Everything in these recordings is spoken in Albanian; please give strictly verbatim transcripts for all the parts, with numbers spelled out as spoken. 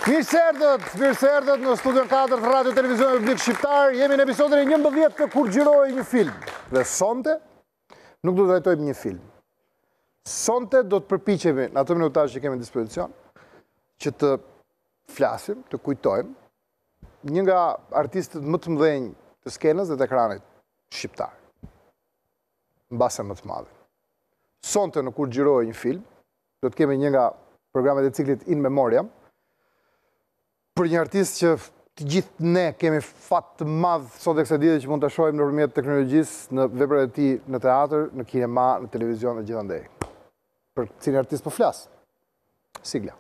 Mirë se erdhët, mirë se erdhët në studion katër të Radio Televizion Republik Shqiptar. Jemi në episodin e njëmbëdhjetë të Kur gjiroj një film. Dhe sonte nuk do të trajtojmë një film. Sonte do të përpiqemi në ato minutash që kemi në dispozicion që të flasim, të kujtojmë një nga artistët më të mëdhenj të skenës dhe të ekranit shqiptar. Mbase më të madhe. Sonte në Kur gjiroj një film do të kemi një nga programet e ciklit In Memoriam, për një artist që të gjithë ne kemi fat të madh sot e kësaj dite që mund të shohim nëpërmjet teknologjisë në veprat e tij në teatr, në kinema, në televizion dhe gjithandej. Për cilin artist po flas? Sigla.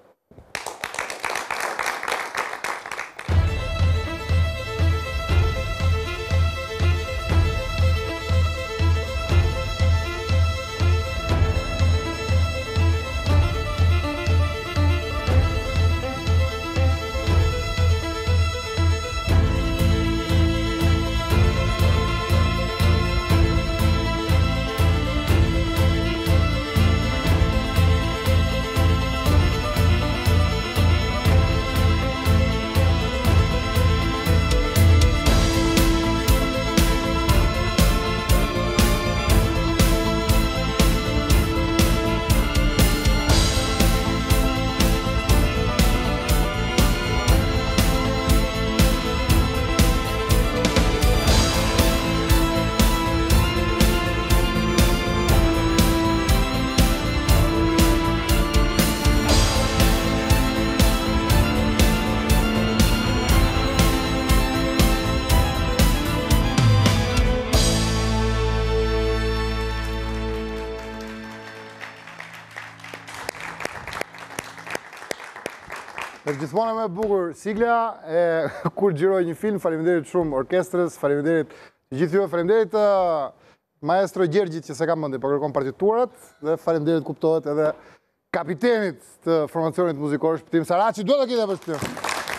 Gjithmonë më e bukur sigla e Kur gjiroj një film. Faleminderit shumë orkestrës, faleminderit të gjithë juve, faleminderit maestro Gjergjit që se ka mendje po kërkon partiturat dhe faleminderit kuptohet edhe kapitenit të formacionit muzikor Shpëtim Saraçi. Duhet ta kemi për shpëtim.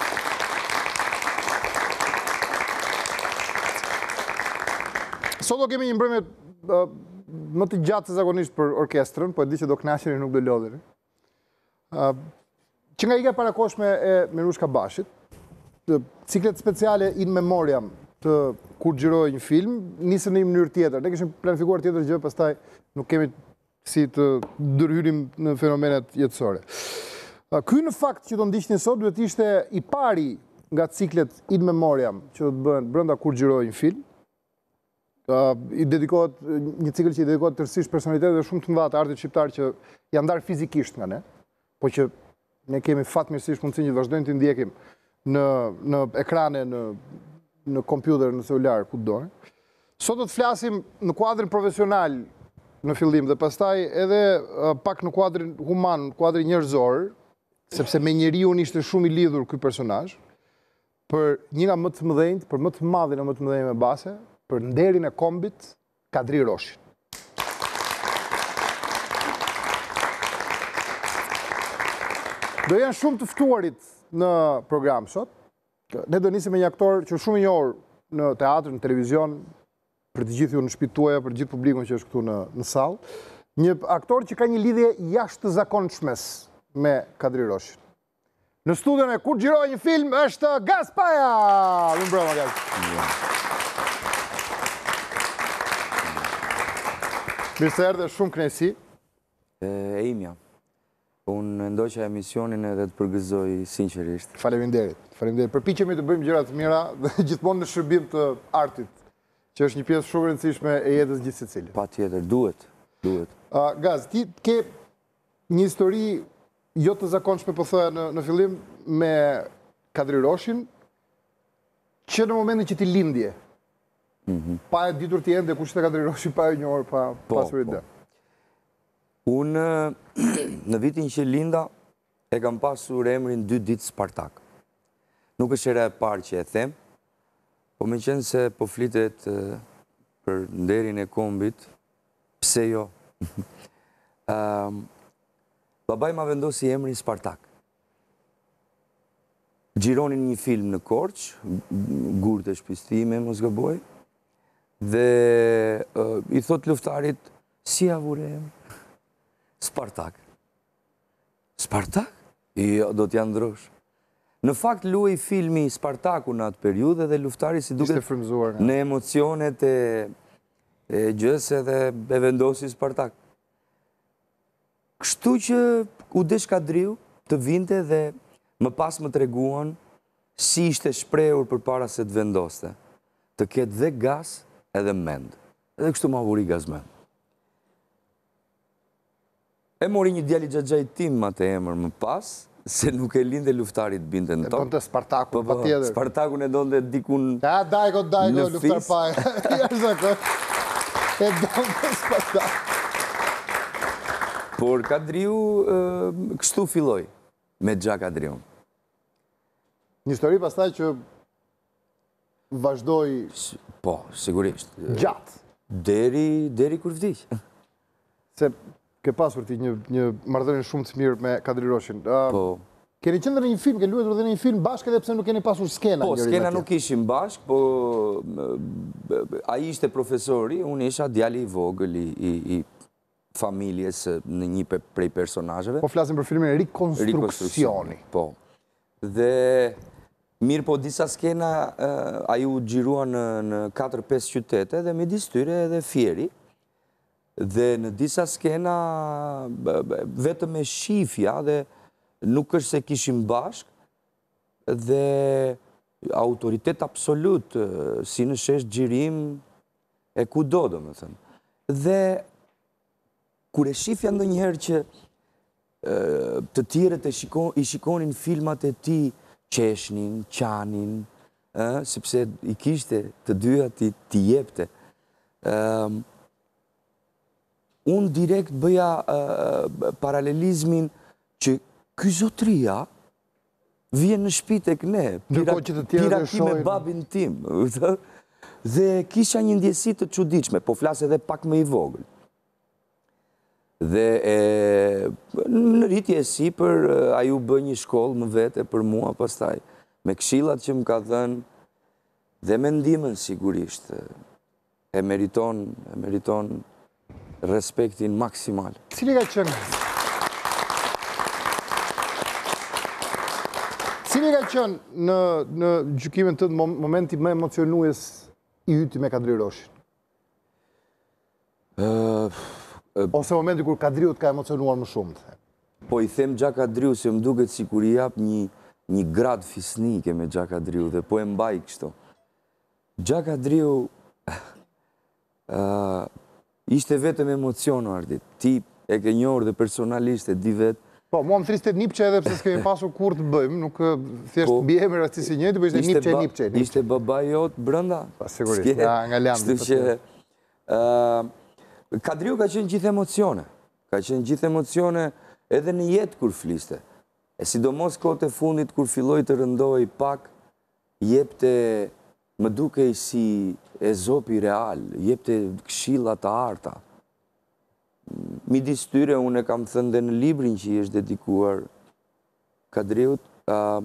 Sot do kemi një mbrëmje më të gjatë se zakonisht për orkestrën, po e di që do kënaqeni, nuk do lodheni. Që nga ika parakoshme e Mirushka Bashit, ciklet speciale In Memoriam të Kur gjiroj një film, nisën në një mënyrë tjetër. Ne kishim planifikuar tjetër gjë, pastaj nuk kemi si të ndërhyrim në fenomenet jetësore. Ky në fakt që do ndiqni sot duhet ishte i pari nga ciklet In Memoriam që do të bëhen brenda Kur gjiroj një film. I dedikohet një cikël që i dedikohet tërësisht personalitetet shumë të mëdha të artit shqiptar që janë ndarë fizikisht nga ne, po që ne kemi fatmirësisht mundësinë që vazhdojmë të ndjekim në, në ekrane, në, në kompjuter, në celular, ku do. Sot do të flasim në kuadrin profesional në fillim dhe pastaj edhe pak në kuadrin human, në kuadrin njerëzor, sepse me njeriu ishte shumë i lidhur ky personazh, për një nga më të mëdhenjt, për më të madhin e më të mëdhenj me base, për nderin e kombit Kadri Roshin. Do janë shumë të ftuarit në program sot. Ne do nisim me një aktor që shumë i njohur në teatr, në televizion, për të gjithë ju në shtëpitë tuaja, për gjithë publikun që është këtu në, në sallë. Një aktor që ka një lidhje jashtëzakonshmes me Kadri Roshin. Në studion e Kur gjiroj një film është Gaz Paja! Mirë mbrëma, Gaz. Mirë se erdhe, shumë kënaqësi. E imja. Unë ndoqa emisionin edhe të përgëzoj sinqerisht. Faleminderit. Faleminderit. Përpiqemi të bëjmë gjëra të mira dhe gjithmonë në shërbim të artit, që është një pjesë shumë e rëndësishme e jetës gjithë secilit. Patjetër, duhet, duhet. Uh, Gaz, ti ke një histori jo të zakonshme, po thoya në, në fillim, me Kadri Roshin, që në momentin që ti lindje, mm-hmm. pa e ditur ti ende kush është Kadri Roshi, pa e njohur, pa po, pasur ide. Po. Unë në vitin që linda e kam pasur emrin dy ditë Spartak. Nuk është era e parë që e them, po me qenë se po flitet për nderin e kombit, pse jo? um, babaj ma vendosi emrin Spartak. Gjironin një film në Korç, Gurë të shtëpisë time, mos gaboj, dhe uh, i thot luftarit, si avure emrin? Spartak. Spartak? Jo, do t'ja ndrosh. Në fakt luaj filmi Spartaku në atë periudhë dhe luftari si duket në emocionet e gjës edhe e vendosi Spartak. Kështu që u desh Kadriu të vinte dhe më pas më treguan si ishte shprehur përpara se të vendoste, të ketë dhe gas edhe mend. Edhe kështu ma vuri gazmen. E mori një djali xhaxhaj tim atë emër më pas, se nuk e linde luftari të binte në tokë. E donte Spartakun, pa tjetër. Spartakun e donte dikun... Ja, dajko, dajko, luftar pa. Ja, zakon. E donte Spartakun. Por Kadriu kështu filloi me Xhak Kadriun. Një histori pastaj që vazhdoi... Po, sigurisht. Gjatë. Deri, deri kur vdiq. Se ke pasur ti një, një marrëdhënie shumë të mirë me Kadri Roshin. Uh, po. Keni qenë në një film, keni luajtur edhe në një film bashkë edhe pse nuk keni pasur skena. Po, skena nuk ishim bashkë, po ai ishte profesori, unë isha djali i vogël i, i, i familjes në një prej personazheve. Po flasim për filmin Rikonstruksioni. Po. Dhe mirë, po disa skena uh, ai u xhirua në në katër pesë qytete dhe midis tyre edhe Fieri. Dhe në disa skena vetëm me shifja dhe nuk është se kishim bashkë dhe autoritet absolut si në shesh xhirim e kudo, domethënë. Dhe kur e shifja ndonjëherë që të tjerët e shikon, i shikonin filmat e tij, qeshnin, qanin, ë, sepse i kishte të dyja ti t'i jepte. Ëm Unë direkt bëja uh, paralelizmin që ky zotria vjen në shtëpi tek ne, pirati me babin tim. Dhe kisha një ndjesi të çuditshme, po flas edhe pak më i vogël. Dhe e, në rritje e sipër ai u bë një shkollë më vete për mua pastaj, me këshillat që më ka dhënë dhe me ndihmën sigurisht. E meriton, e meriton respektin maksimal. Cili ka qenë? Cili ka qenë në, në gjykimin të momenti më emocionues i yti me Kadri Roshin? Uh, uh, Ose momenti kur Kadriu të ka emocionuar më shumë? Po i them Xhak Kadriu se më duket sikur i jap një, një grad fisnike me Xhak Kadriu dhe po e mbaj kështu. Xhak Kadriu... Uh, Ishte vetëm emocion, Ardit. Ti e ke njohur dhe personalisht e di vetë. Po, mua më thristet Nipçe edhe pse s'kemi pasur kur të bëjmë, nuk thjesht bie emri rasti si njëjti, po ishte Nipçe, Nipçe. Ishte baba jot brenda? Pa sigurisht, ja, nga Landi. Kështu që Kadriu ka qenë gjithë emocione. Ka qenë gjithë emocione edhe në jetë kur fliste. E sidomos kohët e fundit kur filloi të rëndoi pak, jepte më dukej si e zopi real, jepte këshilla të arta. Midis tyre, unë e kam thënë dhe në librin që i është dedikuar Kadriut, uh,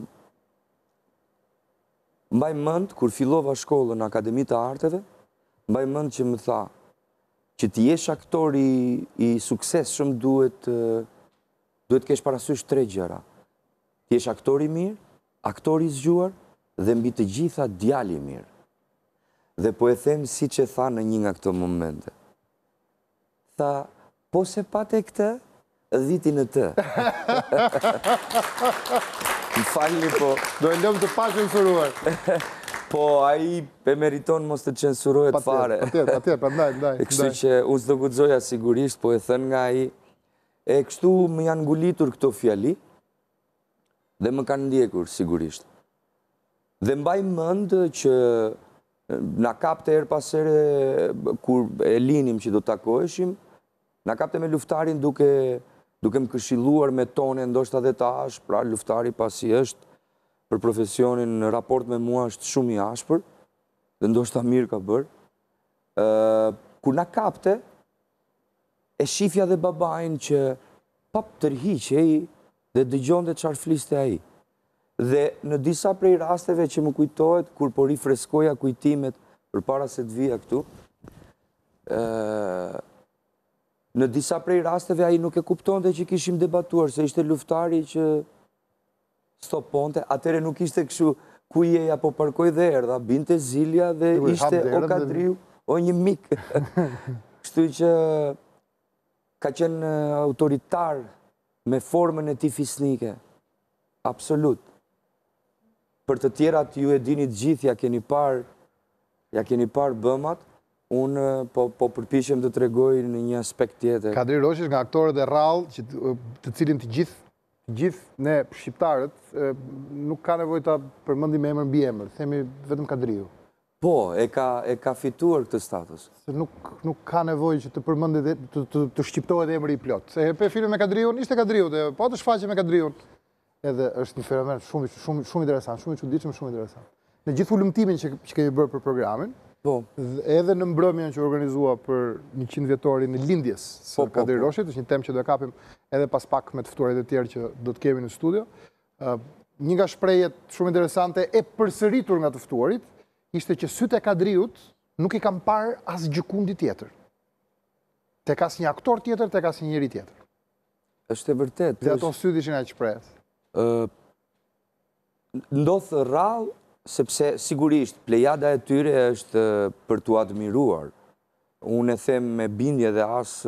mbaj mend, kur fillova shkollën në Akademi të Arteve, mbaj mend që më tha, që ti jesh aktor i, i suksesshëm duhet, uh, duhet kesh parasysh tre gjëra. Ti jesh aktor i mirë, aktor i zgjuar, dhe mbi të gjitha djali i mirë. Dhe po e them si që tha në një nga këto momente. Tha, po se pate këtë, dhitin e të. Më falni, po... Do e lëmë të pa censuruar. Po, ai e meriton mos të censurohet fare. Patjetër, patjetër, prandaj, ndaj. Kështu që unë s'do guxoja sigurisht, po e thënë nga ai, e kështu më janë ngulitur këto fjali, dhe më kanë ndjekur sigurisht. Dhe mbaj mend që na kapte her pas here kur e linim që do të takoheshim, na kapte me luftarin duke, duke më këshilluar me tone ndoshta dhe të ashpër, pra luftari pasi është për profesionin në raport me mua është shumë i ashpër, dhe ndoshta mirë ka bërë. Uh, kur na kapte, e shifja dhe babain që pap tërhiqej dhe dëgjonte çfarë fliste ai. Dhe në disa prej rasteve që më kujtohet, kur po rifreskoja kujtimet përpara se të vija këtu, uh, në disa prej rasteve ai nuk e kuptonte që kishim debatuar, se ishte luftari që stoponte, atëre nuk ishte këshu ku jeja po parkoj dhe erdha, binte Zilja dhe ishte o Kadriu, o një mik. Kështu që ka qenë autoritar me formën e ti fisnike, absolut. Për të tjerat ju e dinit gjithë, ja keni parë, ja keni parë bëmat, unë po, po përpishem të tregoj në një aspekt tjetër. Kadri Roshi nga aktorët e rrallë, të cilin të gjithë, gjithë ne shqiptarët, nuk ka nevojë ta përmendim me emër mbi emër, themi vetëm Kadriu. Po, e ka, e ka fituar këtë status. Se nuk, nuk ka nevojë që të përmendet, të, të, të shqiptohet emri i plot. Se pe filmin me Kadriun, ishte Kadriu, dhe po të shfaqe me Kadriun. Edhe është një fenomen shumë, shumë, shumë interesant, shumë i çuditshëm, shumë interesant. Në gjithë ulëmtimin që, që kemi bërë për programin, po, edhe në mbrëmjen që organizua për njëqind vjetorin e lindjes së po, Kadri po, Roshit, është një temë që do e kapim edhe pas pak me të ftuarit e tjerë që do të kemi në studio. Uh, një nga shprehjet shumë interesante e përsëritur nga të ftuarit ishte që sytë e Kadriut nuk i kam parë as gjëkundi tjetër. Tek as një aktor tjetër, tek as një njeri tjetër. Është e vërtet. Dhe ato sytë ishin aq shprehës. Uh, ndodhë rrallë, sepse sigurisht plejada e tyre është për t'u admiruar. Unë e them me bindje dhe asë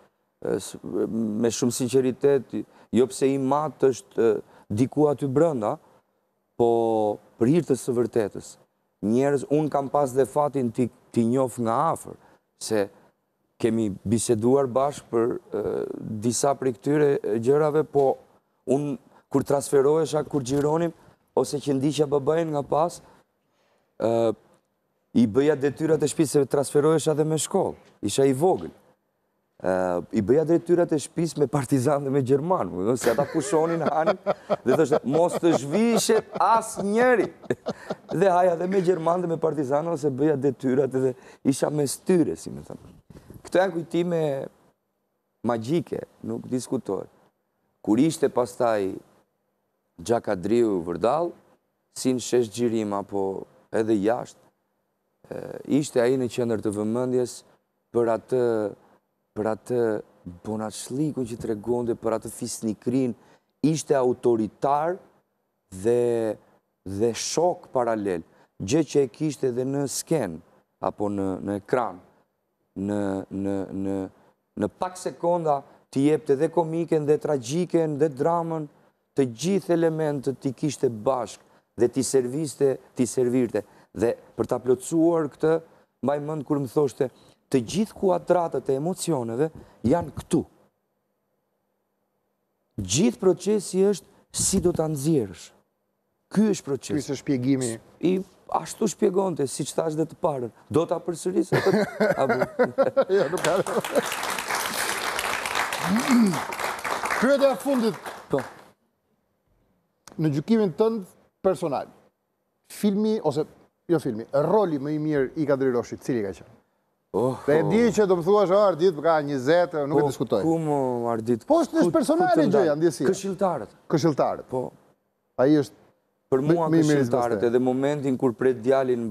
me shumë sinceritet, jo pse i matë është diku aty brënda, po për hir të së vërtetës. Njerëz, unë kam pas dhe fatin t'i njoh nga afër, se kemi biseduar bashkë për disa prej këtyre gjërave, po unë kur transferohesha, kur gjironim, ose që ndiqja babajin nga pas, uh, i bëja detyrat e shtëpisë, se transferohesha dhe me shkollë, isha i vogël. Uh, I bëja detyrat e shtëpisë me Partizan dhe me Gjerman, se ata pushonin hanin, dhe thoshte, mos të zhvishet as njeri. Dhe haja dhe me Gjerman dhe me Partizan, ose bëja detyrat dhe isha me styre, si me thëmë. Këto janë kujtime magjike, nuk diskutohet. Kur ishte pastaj Gja Kadriu vërdal, si në shesh gjirima, po edhe jashtë, ishte ai në qendër të vëmendjes për atë, për atë bonashlikun që tregonte, për atë fisnikrin, ishte autoritar dhe, dhe shok paralel, gjë që e kishte edhe në sken, apo në, në ekran, në, në, në, në pak sekonda t'i jepte dhe komiken, dhe tragjiken, dhe dramën, të gjithë elementët t'i kishte bashkë dhe t'i serviste, t'i servirte. Dhe për t'a plotësuar këtë, mbaj mend kur më thoshte, të gjithë kuadratët e emocioneve janë këtu. Gjithë procesi është si do t'a nxjerrësh. Ky është procesi. Ky është shpjegimi. I ashtu shpjegonte, si që thash dhe të parën. Do t'a përsërisë? Jo, nuk ka. Pyetja e fundit. Po. Në gjykimin tënd personal, filmi, ose, jo filmi, roli më i mirë i Kadri Roshit, cili ka qenë? Dhe e di që do më thuash, o, Ardit, ka njëzet, nuk e diskutoj. Ku më, Ardit? Po, është në personale gjëja, ndjesia. Këshiltarët. Këshiltarët. Po. A i është për mua këshiltarët, edhe momentin kur pret djalin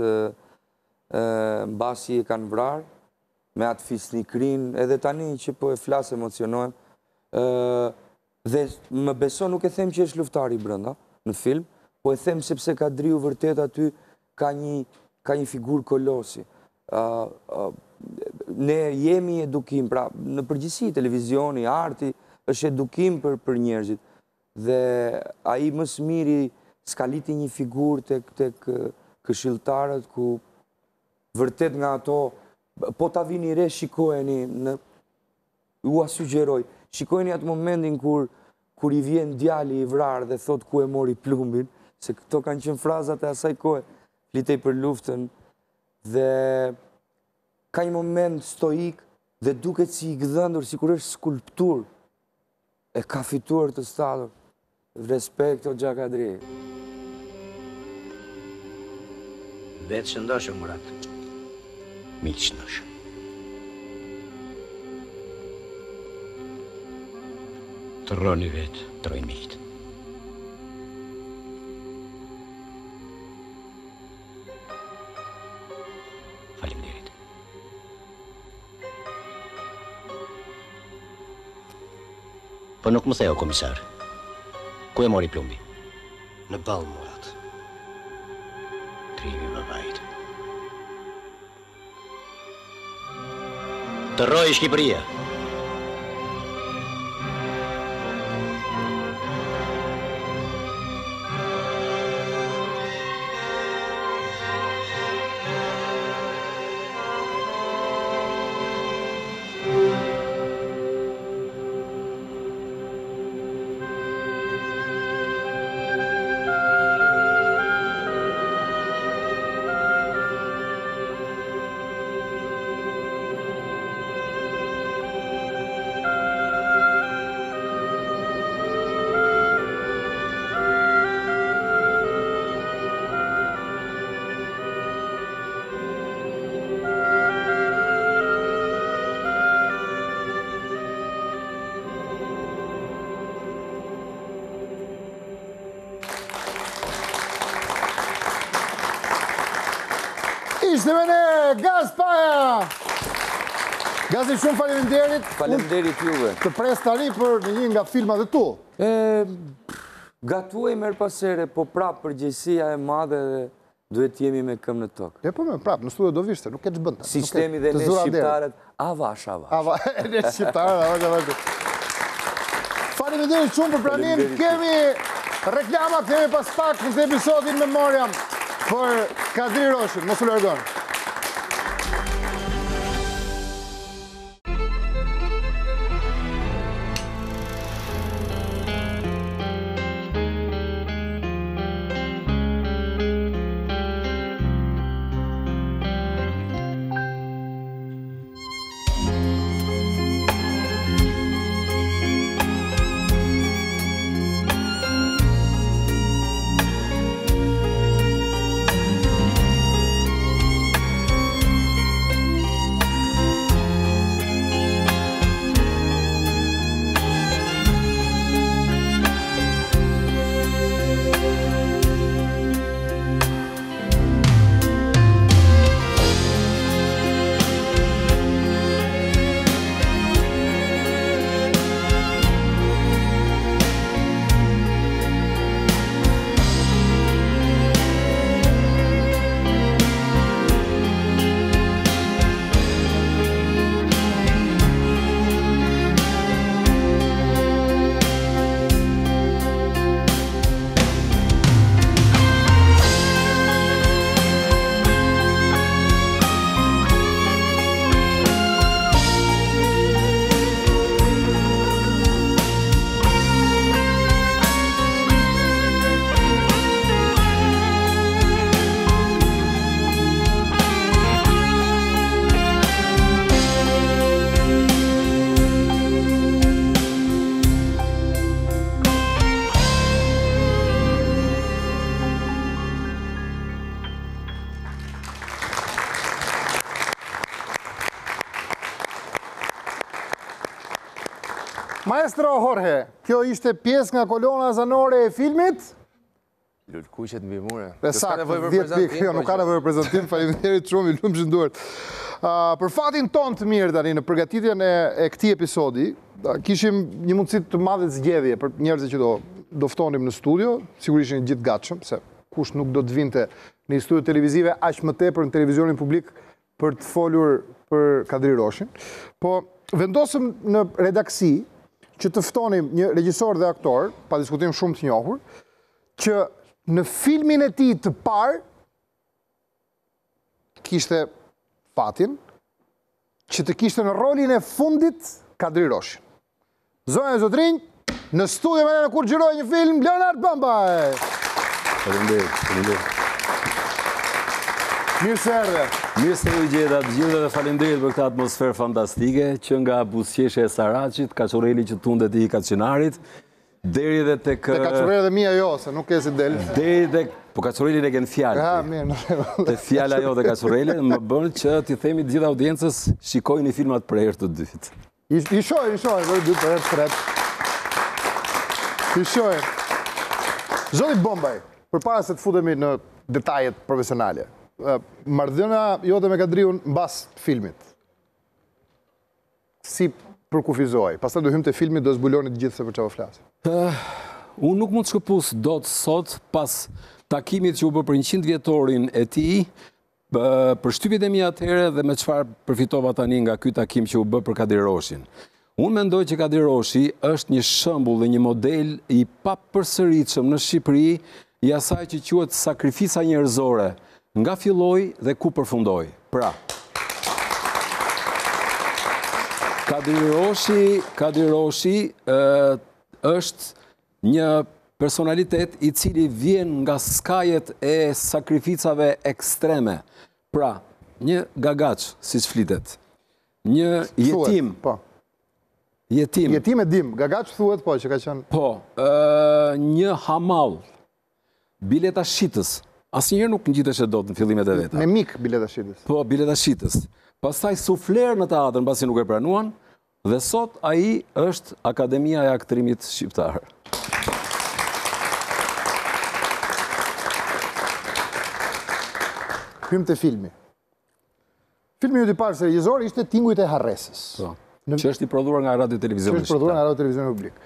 mbasi e kanë vrarë, me atë fisnikrin, edhe tani që po e flasë emocionohem, dhe më beso nuk e them që është luftari brënda në film, po e them sepse Kadriu vërtet aty ka një, ka një figur kolosi. Uh, uh, ne jemi edukim, pra në përgjithësi televizioni, arti, është edukim për, për njerëzit. Dhe a i më së miri s'kaliti një figur të tek këshilltarët ku vërtet nga ato, po ta vini re, shikojeni, në, u a sugjeroj, shikojni atë momentin kur, kur i vjen djali i vrarë dhe thot ku e mori plumbin, se këto kanë qenë frazat e asaj kohe, flitej për luftën, dhe ka një moment stoik dhe duket si i gdhëndur, si kur është skulptur, e ka fituar të statur. Respekt o Gja Kadri. Vetë që ndoshë, Murat. Miqë që ndoshë. Të roni vetë, të rojnë miqët. Faleminderit. Po nuk më thejo, komisar. Ku e mori plumbi? Në ballë, Murat. Krimi babait. Të rrojë Shqipëria. Ishte me ne, Gaz Paja! Gazi, shumë faleminderit. Faleminderit juve. Të pres tani për një nga filmat e tu. Gatuaj merë pasere, po prapë përgjegjësia e madhe dhe duhet jemi me këmbë në tokë. E po me prapë, në studio do vishte, nuk e të bënda. Sistemi dhe ne shqiptarët, avash, avash. Avash, ne shqiptarët, avash, avash. Faleminderit shumë për pranim, kemi reklama, kemi pas pak në këtë episodin Memoriam për Kadri Roshin, mos u largon. Maestro Jorge, kjo ishte pjesë nga kolona zanore e filmit? Lulkuqet mbi mure. E saktë, dhjetë pikë, jo, nuk ka nevojë për prezantim, faleminderit shumë, i lumshëm duart. Për fatin ton të mirë tani në përgatitjen e këtij episodi, kishim një mundësi të madhe zgjedhje për njerëzit që do do ftonim në studio, sigurisht ishin gjithë gatshëm, se kush nuk do të vinte në një studio televizive aq më tepër në televizionin publik për të folur për Kadri Roshin. Po vendosëm në redaksi që të ftonim një regjisor dhe aktor, pa diskutim shumë të njohur, që në filmin e tij të parë kishte fatin që të kishte në rolin e fundit Kadri Roshin. Zonja e zotrinj, në studio me ne në kur gjiroj një film, Leonard Bambaj! Faleminderit, faleminderit. Mirë se erdhe. Mirë se u gjeta të gjithë dhe faleminderit për këtë atmosferë fantastike, që nga buzëqeshja e Saraqit, Kaçoreli që tundet i Kaçinarit, deri dhe tek... Te Kaçoreli dhe mia jo, se nuk e si del. Deri tek... Po Kaçoreli e ken fjalë. Ha, mirë, në rregull. Te fjala jo te Kaçoreli më bën që t'i themi të gjithë audiencës shikojini filmat për herë të dytë. I shohim, i shohim, për dytë, për herë të tretë. I shohim. Zoti Bombaj, përpara se të futemi në detajet profesionale, marrëdhënia jote me Kadriun mbas filmit, si përkufizoi? Pastaj do hym te filmi, do zbuloni të gjithë se për çfarë flasim. unë nuk mund të shkëpus do të sot pas takimit që u bë për njëqind vjetorin e tij, për shtypjet e mia atëherë dhe me çfarë përfitova tani nga ky takim që u bë për Kadir Roshin. Unë mendoj që Kadir Roshi është një shembull dhe një model i papërsëritshëm në Shqipëri i asaj që quhet sakrifica njerëzore, nga filloi dhe ku përfundoi. Pra, Kadir Roshi, Kadir Roshi ë, është një personalitet i cili vjen nga skajet e sakrificave ekstreme. Pra, një gagaç, siç flitet. Një jetim. Thuhet, po. Jetim. Jetim e dim, gagaç thuhet po që ka qenë. Po, ë, një hamall. Bileta shitës. Asnjëherë nuk ngjiteshe dot në fillimet e veta. Me mik bileta shitës. Po, bileta shitës. Pastaj sufler në teatr mbasi nuk e pranuan dhe sot ai është Akademia e Aktrimit Shqiptar. Hym te filmi. Filmi ju i parë se regjisor ishte Tingujt e Harresës. Po. Që është i prodhuar nga Radio Televizioni Shqiptar. Që është prodhuar nga Radio Televizioni Publik.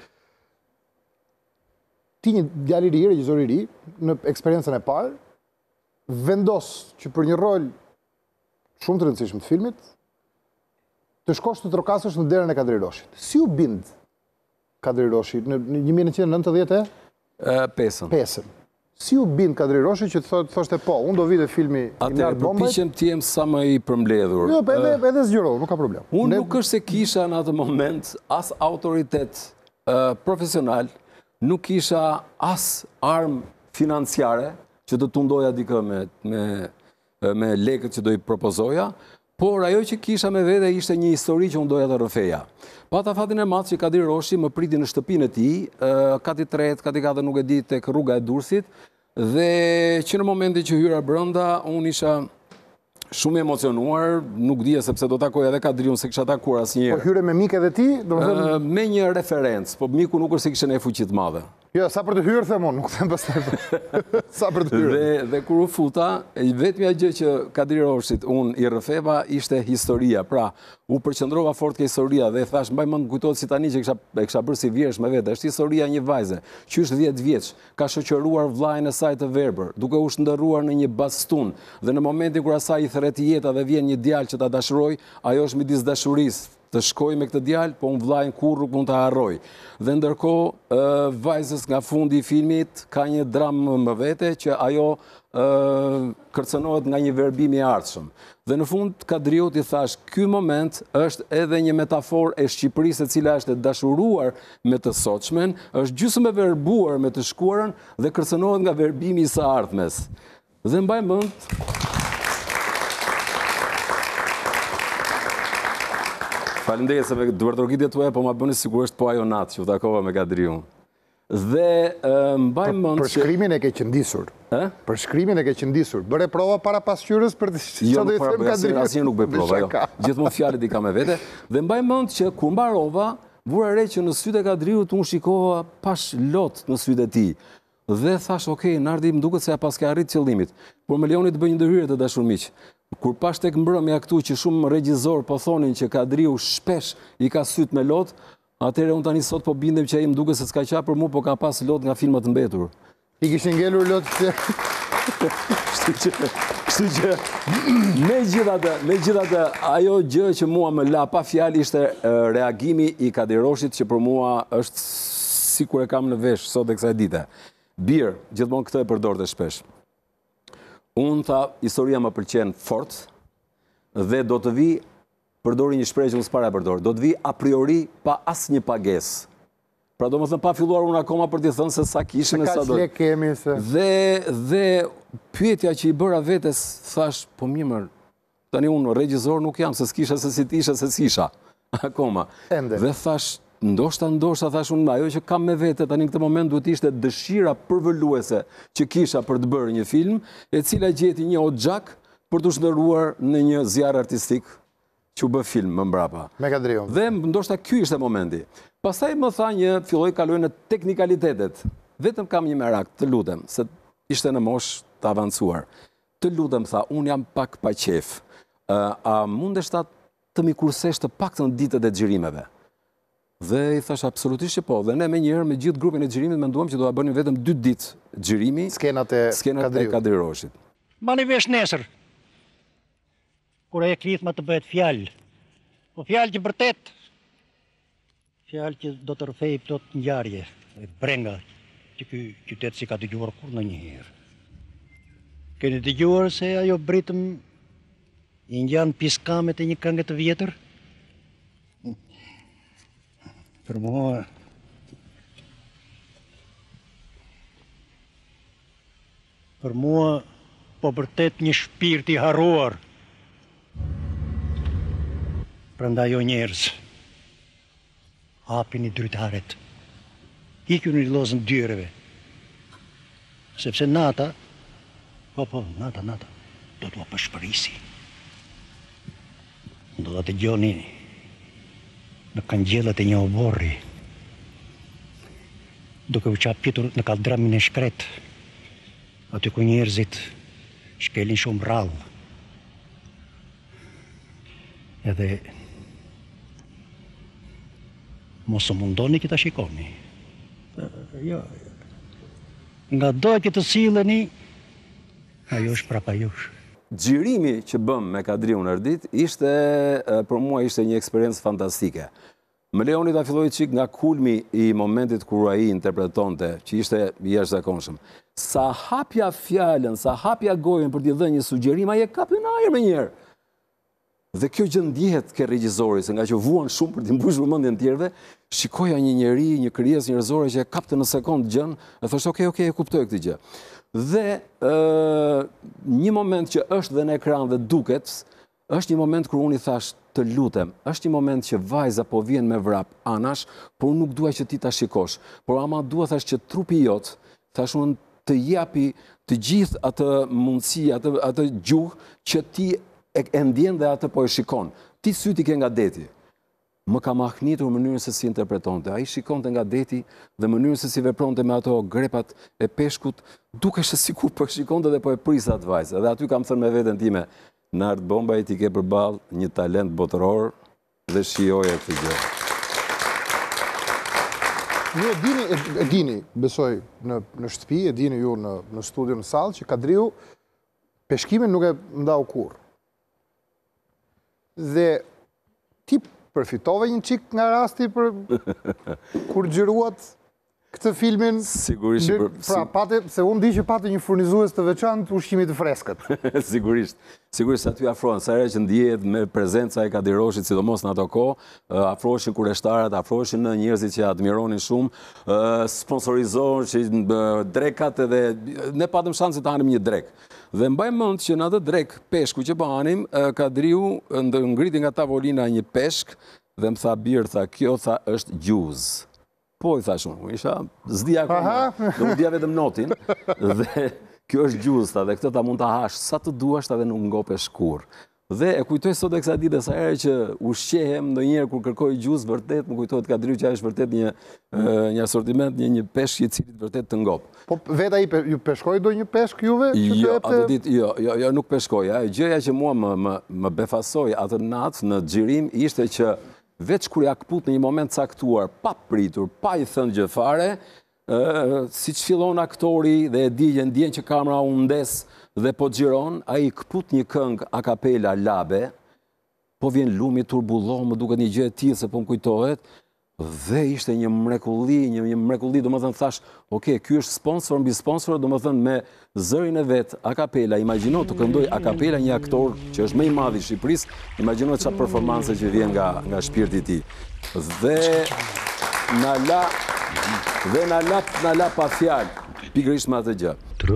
Ti një djalë i ri, regjisor i ri, në eksperiencën e parë, vendos që për një rol shumë të rëndësishëm të filmit, të shkosh të trokasësh në derën e Kadir Roshit. Si u bind Kadir Roshi në një mijë nëntëqind e nëntëdhjetë e pesën? Si u bind Kadir Roshi që të thoshte po, unë do vi dhe filmi i lartë bombajt? Përpiqem të jem sa më i përmbledhur. Jo, edhe, edhe zgjuroj, nuk ka problem. Unë nuk është se kisha në atë moment as autoritet uh, profesional, nuk kisha as armë financiare që të tundoja dikë me, me, me lekët që do i propozoja, por ajo që kisha me vete ishte një histori që unë doja të rrëfeja. Pata fatin e madh që Kadir Roshi më priti në shtëpinë e tij, kati tret, kati katër nuk e di, tek rruga e Durrësit, dhe që në momentin që hyra brenda, unë isha shumë emocionuar, nuk dija sepse do takoja edhe Kadriun se kisha takuar asnjëherë. Po hyre me mik edhe ti? Uh, me një referencë, po miku nuk është se kishte ne fuqi të madhe. Jo, sa për të hyrë them unë, nuk them pastaj. Sa për të hyrë. Dhe, dhe kur u futa, vetmja gjë që Kadir Roshit unë i rrëfeva ishte historia. Pra, u përqendrova fort ke historia dhe thash, mbaj mend kujtohet si tani që kisha e kisha bërë si vjersh me vete. Është historia një vajze, që është dhjetë vjeç, ka shoqëruar vllajën e saj të verbër, duke u shndërruar në një bastun, dhe në momentin kur asaj i thret jeta dhe vjen një djalë që ta dashuroj, ajo është midis dashurisë të shkoj me këtë djalë, po unë vllajën kurrë nuk mund ta harroj. Dhe ndërkohë vajzës nga fundi i filmit ka një dramë më vete që ajo kërcënohet nga një verbim i ardhshëm. Dhe në fund Kadriut i thash, ky moment është edhe një metaforë e Shqipërisë e cila është e dashuruar me të sotshmen, është gjysmë e verbuar me të shkuarën dhe kërcënohet nga verbimi i së ardhmes. Dhe mbaj mend Faleminderit se me dëvërtorgitjet tuaja, po ma bëni sigurisht po ajo natë që u takova me Kadriun. Dhe mbaj mend Për shkrimin e ke qëndisur. Për shkrimin e ke qëndisur. Bëre prova para pasqyrës për të Jo, nuk para për asnjë nuk bëj prova, jo. Gjithmonë fjalët i kam me vete. Dhe mbaj mend që kur mbarova, vura re që në sytë e Kadriut unë shikova pash lot në sytë e tij. Dhe thash, okay, Nardi, më duket se ja pas ke arrit qëllimit, por me lejoni të bëj një ndërhyrje të dashur miq. Kur pash tek mbrëmja këtu që shumë regjizor po thonin që Kadriu shpesh i ka syt me lot, atëherë unë tani sot po bindem që ai më duket se s'ka qa për mua, po ka pas lot nga filmat të mbetur. I kishin ngelur lot që Kështu që, kështu që megjithatë, megjithatë ajo gjë që mua më la pa fjalë ishte reagimi i Kadir Roshit që për mua është sikur e kam në vesh sot e kësaj dite. Bir, gjithmonë këtë e përdorte shpesh. Unë tha, historia më pëlqen fort dhe do të vi, përdori një shprehje që unë s'para e përdor, do të vi a priori pa asnjë pagesë. Pra do më thënë pa filluar unë akoma për t'i thënë se sa kishën e sa do. Ka kemi se. Dhe, dhe pyetja që i bëra vetes, thash, po mirë, tani unë regjizor nuk jam, se s'kisha se si t'isha, se s'isha. Akoma. Ende. Dhe thash, ndoshta, ndoshta, thash unë, ajo që kam me vete, tani në këtë moment duhet ishte dëshira përvëlluese që kisha për të bërë një film, e cila gjeti një oxhak për të shndërruar në një zjarr artistik që u bë film më mbrapa. Me Kadriun. Dhe ndoshta ky ishte momenti. Pastaj më tha një, filloi kaloj në teknikalitetet. Vetëm kam një merak, të lutem, se ishte në moshë të avancuar. Të lutem, tha, unë jam pak pa qef. A mundesh ta të mi kursesh të paktën ditët e xhirimeve? Dhe i thash absolutisht që po. Dhe ne me njëherë me gjithë grupin e xhirimit menduam që do ta bënim vetëm dy ditë xhirimi, Skenat e skenat e Kadriut. Kadri Roshit. Mani vesh nesër, kur e klithma të bëhet fjalë. Po fjalë që vërtet, fjalë që do të rrëfej plot ngjarje, e brenga që ky qytet si ka dëgjuar kur në një herë. Keni dëgjuar se ajo britëm i ngjan piskamet e një këngë të vjetër? Për mua Për mua po vërtet një shpirt i harruar. Prandaj o njerëz, hapini drytaret, ikuni lozën dyreve, sepse nata, po po, nata, nata, do t'u apëshpërisi. Do ta dëgjoni në kangjellët e një oborri, duke u qapitur në kaldramin e shkret, aty ku njerëzit shkelin shumë rrallë. Edhe mos u mundoni që ta shikoni. Jo, nga dojtë të silleni, ajo është prapa jush. Xhirimi që bëm me Kadriun Ardit ishte, për mua ishte një eksperiencë fantastike. Më lejoni ta filloj çik nga kulmi i momentit kur ai interpretonte, që ishte i jashtëzakonshëm. Sa hapja fjalën, sa hapja gojën për t'i dhënë një sugjerim, ai e kapi në ajër me njëherë. Dhe kjo gjë ndjehet ke regjizori, se nga që vuan shumë për t'i mbushur mendjen e tjerëve, shikoja një njeri, një krijesë njerëzore që e kapte në sekond gjën, e thoshte, "Ok, ok, e kuptoj këtë gjë." Dhe ë, një moment që është dhe në ekran dhe duket, është një moment kur unë i thash, "Të lutem, është një moment që vajza po vjen me vrap anash, por nuk dua që ti ta shikosh, por ama dua thash që trupi jot, thash unë të japi të gjithë atë mundësi, atë atë gjuhë që ti e, e ndjen dhe atë po e shikon. Ti syti ke nga deti." Më ka mahnitur mënyrën se si interpretonte. Ai shikonte nga deti dhe mënyrën se si vepronte me ato grepat e peshkut, dukeshte sikur po shikonte dhe po e priste atë vajzë. Dhe aty kam thënë me veten time, Nart Bombaj ti ke përballë një talent botëror dhe shijoje këtë gjë. Ju e dini, e, e dini, besoj në, në shtëpi, e dini ju në, në studio në sallë, që Kadriu peshkimin nuk e ndau kurrë. Dhe ti përfitove një çik nga rasti për kur xhiruat këtë filmin? Sigurisht. Pra, pra pate, se unë di që pate një furnizues të veçantë ushqimit të freskët. Sigurisht. Sigurisht aty afrohen, sa herë që ndjehet me prezenca e Kadri Roshit, sidomos në ato kohë, afroheshin kureshtarët, afroheshin njerëzit që admironin shumë, sponsorizoheshin drekat edhe ne patëm shanse të hanim një drek. Dhe mbaj mend që në atë drek peshku që po hanim, Kadriu ngriti nga tavolina një peshk dhe më tha bir, tha, "Kjo tha është gjuzë." Po, i thash unë, isha zdia akoma, do më dija vetëm notin, dhe kjo është gjuzë, dhe këtë ta mund të hash sa të duash, dhe nuk ngopesh kurrë. Dhe e kujtoj sot e kësa ditë, sa herë që ushqehem ndonjëherë kur kërkoj gjuzë, vërtet më kujtohet Kadriu që është vërtet një një asortiment, një një peshk i cili vërtet të ngop. Po vetë ai ju peshkoi do një peshk juve? Jo, atë ditë, jo, jo, jo, nuk peshkoj. Gjëja që mua më, më, më befasoi atë natë në xhirim ishte që veç kur ja kput në një moment caktuar, pa pritur, pa i thënë gjë fare, si që fillon aktori dhe e di që ndjen që kamera u ndes dhe po xhiron, ai kput një këngë a kapela labe, po vjen lumi turbullo, më duket një gjë e tillë se po më kujtohet, dhe ishte një mrekulli, një, një mrekulli, do më thënë thash, ok, ky është sponsor mbi sponsor, do më thënë me zërin e vetë, a kapela, imagjino të këndoj a kapela një aktor që është më i madh i Shqipërisë, imagjino çfarë performance që vjen nga, nga shpirti i tij. Dhe na la, dhe na la, na la pa fjalë, pikërisht me atë gjë.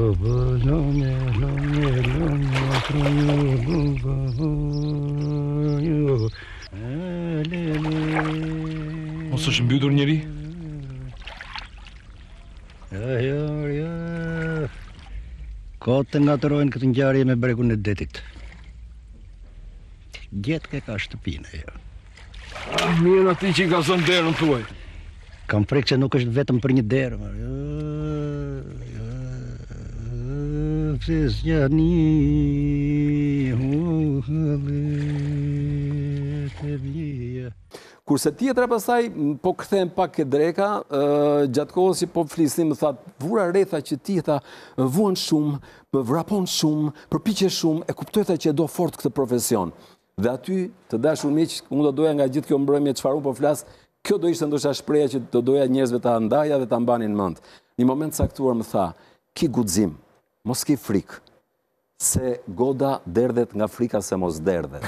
Mos është mbytur njëri? Ja, ja, ja. Ka të ngatërojnë këtë ngjarje me bregun e detit. Gjetë ke ka shtëpinë, ja. Mirë ati që i ka zonë derën tuaj. Kam frikë se nuk është vetëm për një derë, ma. Kurse tjetra pasaj, po kthehem pak ke dreka, gjatë kohës që po flisnim, më thatë, vura retha që ti tha, vuan shumë, vrapon shumë, përpiqe shumë, e kuptoj tha që e do fort këtë profesion. Dhe aty, të dashur miq, unë do doja nga gjithë kjo mbrëmje çfarë u po flas, kjo do ishte ndoshta shpreha që do doja njerëzve ta ndaja dhe ta mbanin mend. Një moment caktuar më tha, ki guxim, mos ki frikë, se goda derdhet nga frika se mos derdhet.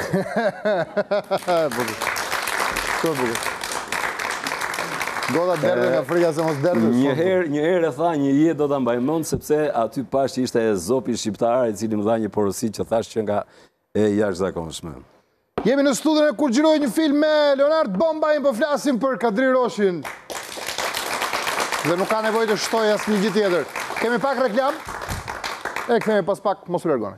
Goda derdhet nga frika se mos derdhet. Një herë, një herë e tha, një jetë do ta mbaj mend sepse aty pash që ishte zopi shqiptar i cili më dha një porosi që thash që nga e jashtëzakonshme. Jemi në studion e Kur xhiroj një film me Leonard Bombaj, po flasim për Kadri Roshin. Dhe nuk ka nevojë të shtoj asnjë gjë tjetër. Kemi pak reklam. E kthehemi pas pak, mos u largoni.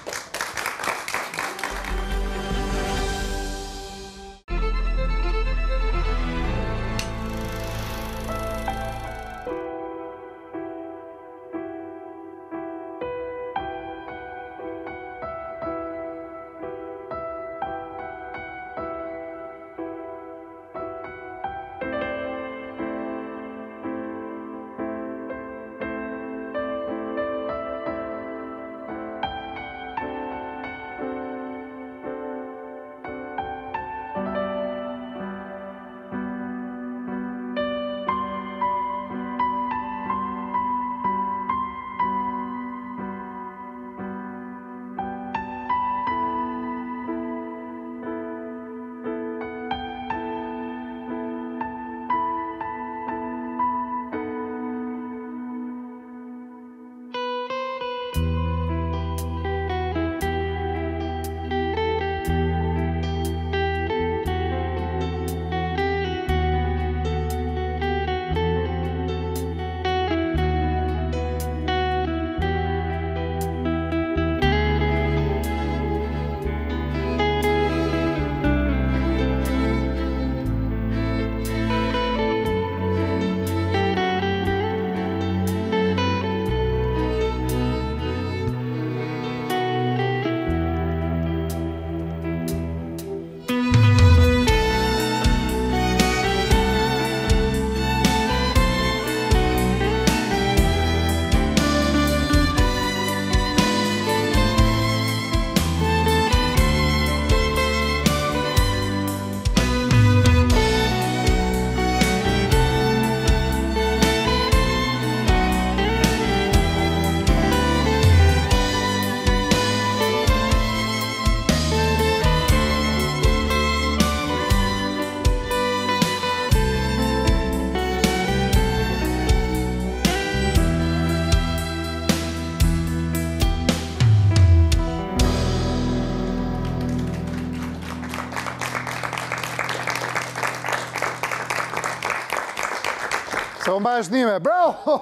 Se më mbaj shnime, bravo!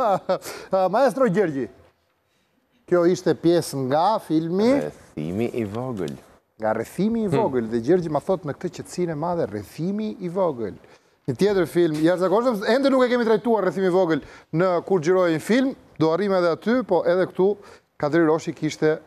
Maestro Gjergji, kjo ishte pjesë nga filmi... Rrethimi i vogël. Nga Rrethimi i vogël, dhe Gjergji ma thot në këtë qetësinë e madhe, Rrethimi i vogël. Një tjetër film, jashtëzakonshëm, ende nuk e kemi trajtuar Rrethimi i vogël në Kur xhiroj një film, do arrim edhe aty, po edhe këtu, Kadri Roshi kishte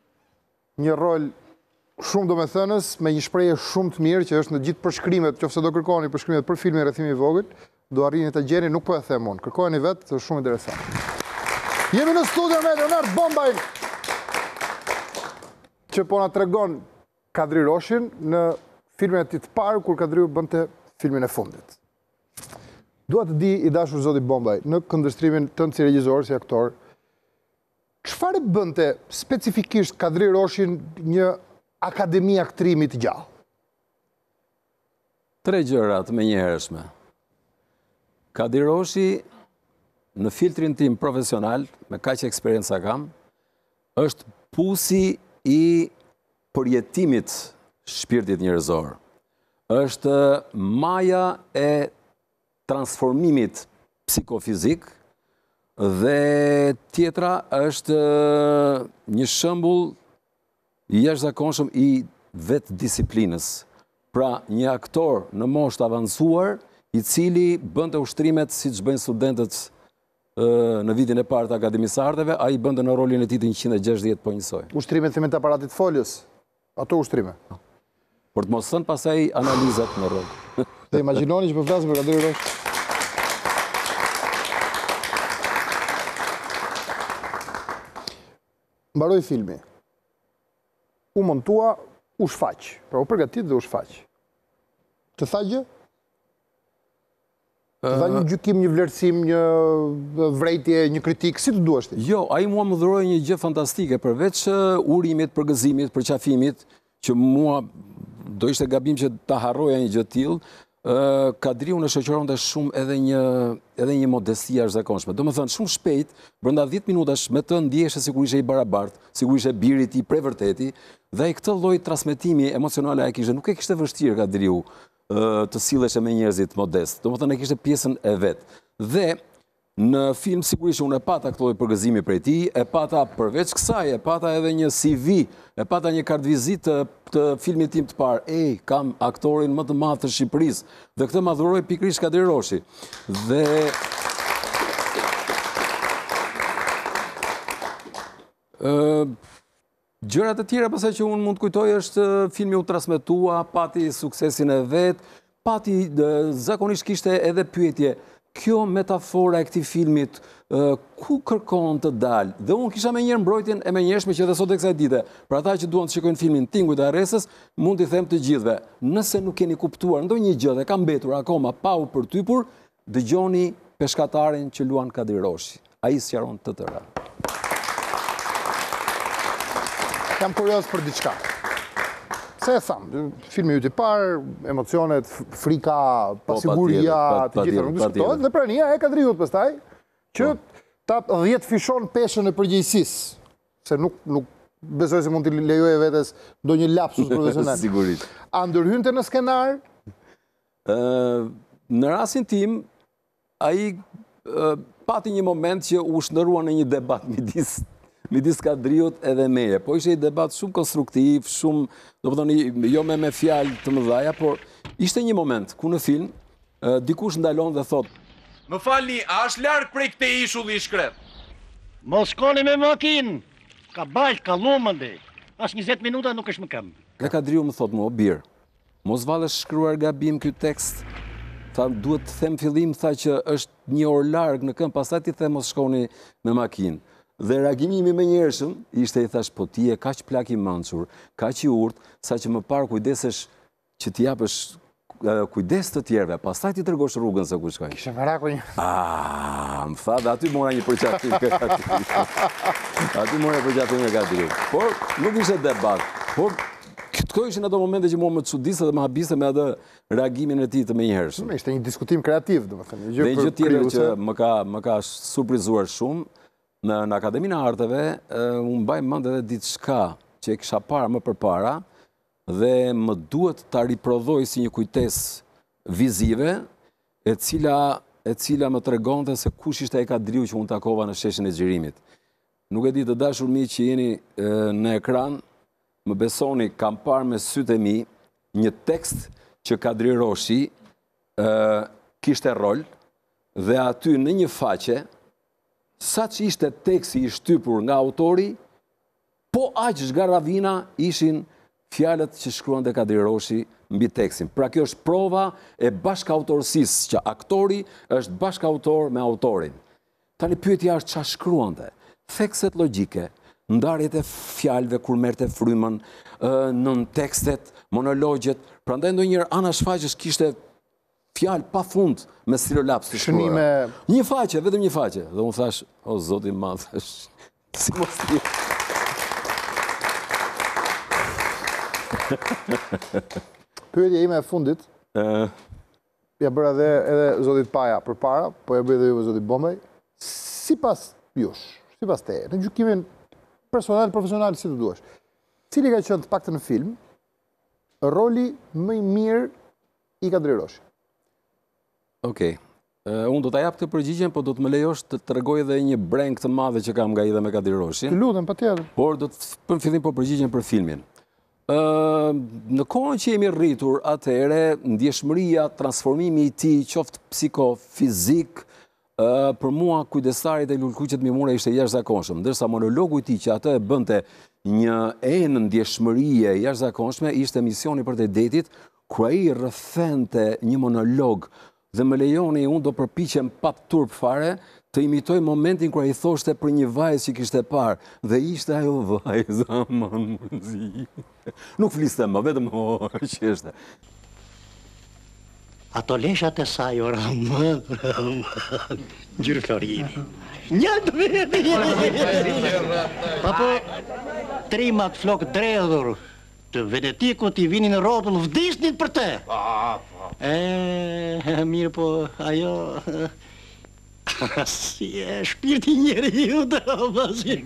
një rol shumë domethënës, me një shprehje shumë të mirë, që është në gjithë përshkrimet, qofse do kërkoni përshkrimet për filmin Rrethimi i vogël, do arrini të gjeni, nuk po e them unë. Kërkojeni vetë, është shumë interesant. Jemi në studio me Leonard Bombaj, që po na tregon Kadri Roshin në filmin e tij të parë, kur Kadriu bënte filmin e fundit. Dua të di, i dashur zoti Bombaj, në këndvështrimin tënd si regjisor, si aktor, çfarë bënte specifikisht Kadri Roshin një akademi aktrimi të gjallë? Tre gjëra të menjëhershme. Kadri Roshi, në filtrin tim profesional, me kaq eksperjenca kam, është pusi i përjetimit shpirtit njerëzor. Është maja e transformimit psikofizik dhe tjetra është një shembull i jashtëzakonshëm i vetë disiplinës. Pra, një aktor në moshë të avancuar, i cili bënte ushtrimet siç bëjnë studentët në vitin e parë të akademisardheve, ai bënte në rolin e tij të njëqind e gjashtëdhjetë po njësoj. Ushtrimet thimet të aparatit folës, ato ushtrime. Por të mos thënë pasaj analizat në rol. Dhe imagjinoni që po flasim për Kadri Roshi. Mbaroi filmi. U montua, u shfaq. Pra u përgatit dhe u shfaq. Të tha gjë? Të tha një gjykim, një vlerësim, një vrejtje, një kritik, si të duash ti? Jo, ai mua më dhuroi një gjë fantastike, përveç urimit, përgëzimit, përqafimit, që mua do ishte gabim që ta harroja një gjë tillë, Kadriu në shoqëronte shumë edhe një edhe një modesti jashtëzakonshme. Domethënë shumë shpejt, brenda dhjetë minutash me të ndjeheshe sikur ishte i barabartë, sikur ishte biri i tij prej vërteti, dhe ai këtë lloj transmetimi emocional ai kishte, nuk e kishte vështirë Kadriu të silleshe me njerëzit modest. Domethënë e kishte pjesën e vet. Dhe në film sigurisht unë e pata këtë lloj përgëzimi prej tij, e pata përveç kësaj, e pata edhe një C V, e pata një kartë vizitë të filmit tim të parë. Ej, kam aktorin më të madh të Shqipërisë. Dhe këtë ma dhuroi pikërisht Kadri Roshi. Dhe ë gjërat e tjera pastaj që unë mund të kujtoj është filmi u transmetua, pati suksesin e vet, pati zakonisht kishte edhe pyetje. Kjo metafora e këtij filmit, ku kërkon të dalë? Dhe unë kisha me njërë mbrojtjen e menjëhershme që edhe sot e kësaj dite. Për ata që duan të shikojnë filmin Tingujt e Arresës, mund t'i them të gjithëve, nëse nuk keni kuptuar ndonjë gjë dhe ka mbetur akoma pa u përtypur, dëgjoni peshkatarin që luan Kadri Roshi. Ai sqaron të tëra. Jam kurioz për diçka. Se e thamë, filmi ju t'i parë, emocionet, frika, pasiguria, të gjitha nuk diskutohet, dhe prania e Kadriut pastaj, që ta dhjetë fishon peshën e përgjegjësisë, se nuk besoj se mund t'i lejoje vetes do një lapsus profesional. Sigurisht. A ndërhynte në skenar? Në rastin tim, ai pati një moment që u shndërrua në një debat midis midis Kadriut edhe meje. Po ishte një debat shumë konstruktiv, shumë, do të thoni, jo me me fjalë të mëdha, por ishte një moment ku në film dikush ndalon dhe thot: "Më falni, a është larg prej këtij ishulli i shkret?" Mos shkoni me makinë. Ka balt, ka lumëndi. As njëzet minuta nuk është më kam. Dhe Kadriu më thot mua: "O bir, mos vallesh shkruar gabim ky tekst. Tha, duhet të them fillim, tha që është një orë larg në këmbë, pastaj ti them mos shkoni me makinë." Dhe reagimi im i menjëhershëm ishte, i thash, po ti je kaq plak i mençur, kaq i urtë, sa që më parë kujdesesh që t'i japësh kujdes të tjerëve, pastaj ti tregosh rrugën se ku shkoj. Kishe meraku një. Ah, më tha, dhe aty mora një përqafim nga Kadriu. Aty mora një përqafim nga Kadriu. Por nuk ishte debat. Por këto ishin ato momente që mua më çuditse dhe më habiste me atë reagimin e tij të menjëhershëm. Ishte një diskutim kreativ, domethënë. Dhe një gjë tjetër që më ka më ka surprizuar shumë, në në Akademinë e Arteve, unë mbaj mend edhe diçka që e kisha parë më përpara dhe më duhet ta riprodhoj si një kujtesë vizive, e cila e cila më tregonte se kush ishte ai Kadriu që unë takova në sheshin e Xhirimit. Nuk e di, të dashur miq që jeni në ekran, më besoni, kam parë me sytë e mi një tekst që Kadri Roshi kishte rol, dhe aty në një faqe, sa që ishte teksti i shtypur nga autori, po aq zgarravina ishin fjalët që shkruante Kadri Roshi mbi tekstin. Pra kjo është prova e bashkautorësisë, që aktori është bashkautor me autorin. Tani pyetja është çfarë shkruante? Thekset logjike, ndarjet e fjalëve kur merrte frymën, nën tekstet, monologjet, prandaj ndonjëherë ana shfaqjes kishte fjalë pa fund me stilolaps të shkruara. Një faqe, vetëm një faqe. Dhe unë thash, o zoti i madh, thash, si mos ti. Pyetja ime e fundit, ja bëra edhe edhe zotit Paja përpara, po ja bëj edhe juve zotit Bombaj, sipas jush, sipas teje, në gjykimin personal, profesional, si të duash. Cili ka qenë të paktën në film roli më i mirë i Kadri Roshi? Okej. Unë do ta jap këtë përgjigjen, po do të më lejosh të tregoj edhe një breng të madhe që kam nga i dhe me Kadri Roshin. Të lutem, patjetër. Por do të pëm fillim po përgjigjen për filmin. Në kohën që jemi rritur atëherë, ndjeshmëria, transformimi i tij, qoftë psikofizik, për mua kujdestarit e lulkuqet Mimura ishte jashtëzakonshëm, ndërsa monologu i tij që atë e bënte një enë ndjeshmërie jashtëzakonshme ishte Misioni për të detit, kur ai rrëfente një monolog dhe më lejoni unë do përpiqem pa turp fare të imitoj momentin kur ai thoshte për një vajzë që kishte parë dhe ishte ajo vajza më mërzi. Nuk fliste më, vetëm o, që ishte. Ato leshat e saj ora më, më, gjyrë Florini. Një të vete. Apo trimat flok dredhur të Venetikut i vinin në rrotull vdisnin për te. E, mirë po, ajo... Si e shpirti njeri ju të si.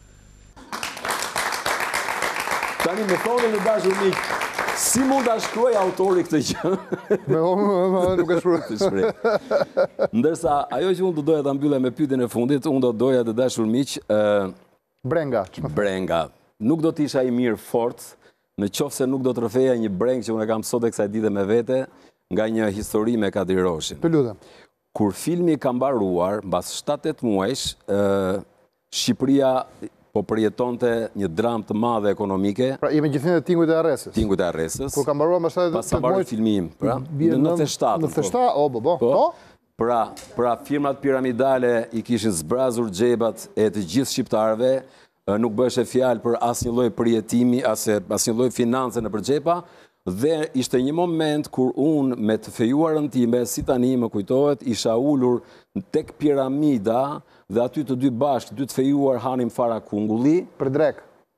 Tani me thonë në dashur mik, si mund ta shkruaj autori këtë gjë? Me unë nuk e shkruaj. Ndërsa ajo që unë do doja ta mbylla me pyetjen e fundit, unë do doja të dashur miq, Brenga. Brenga. Nuk do të isha i mirë fort, në qoftë se nuk do të rrëfeja një breng që unë e kam sot e kësaj dite me vete, nga një histori me Kadri Roshin. Të lutem. Kur filmi ka mbaruar, mbas shtatë tetë muajsh, Shqipëria po përjetonte një dramë të madhe ekonomike. Pra jemi gjithnjë të Tingujt e Arresës. Tingujt e Arresës. Kur ka mbaruar mbas shtatë tetë muajsh. Pas sa mbaroi filmi im, pra, në nëntëdhjetë e shtatë. nëntëdhjetë e shtatë, o, bo, bo. Po? Pra, pra firmat piramidale i kishin zbrazur xhepat e të gjithë shqiptarëve, nuk bëshe fjalë për asnjë lloj përjetimi, asnjë lloj finance në për xhepa, dhe ishte një moment kur unë me të fejuarën time, si tani më kujtohet, isha ulur tek piramida dhe aty të dy bashkë, dy të fejuar hanim fara kungulli. Për drek.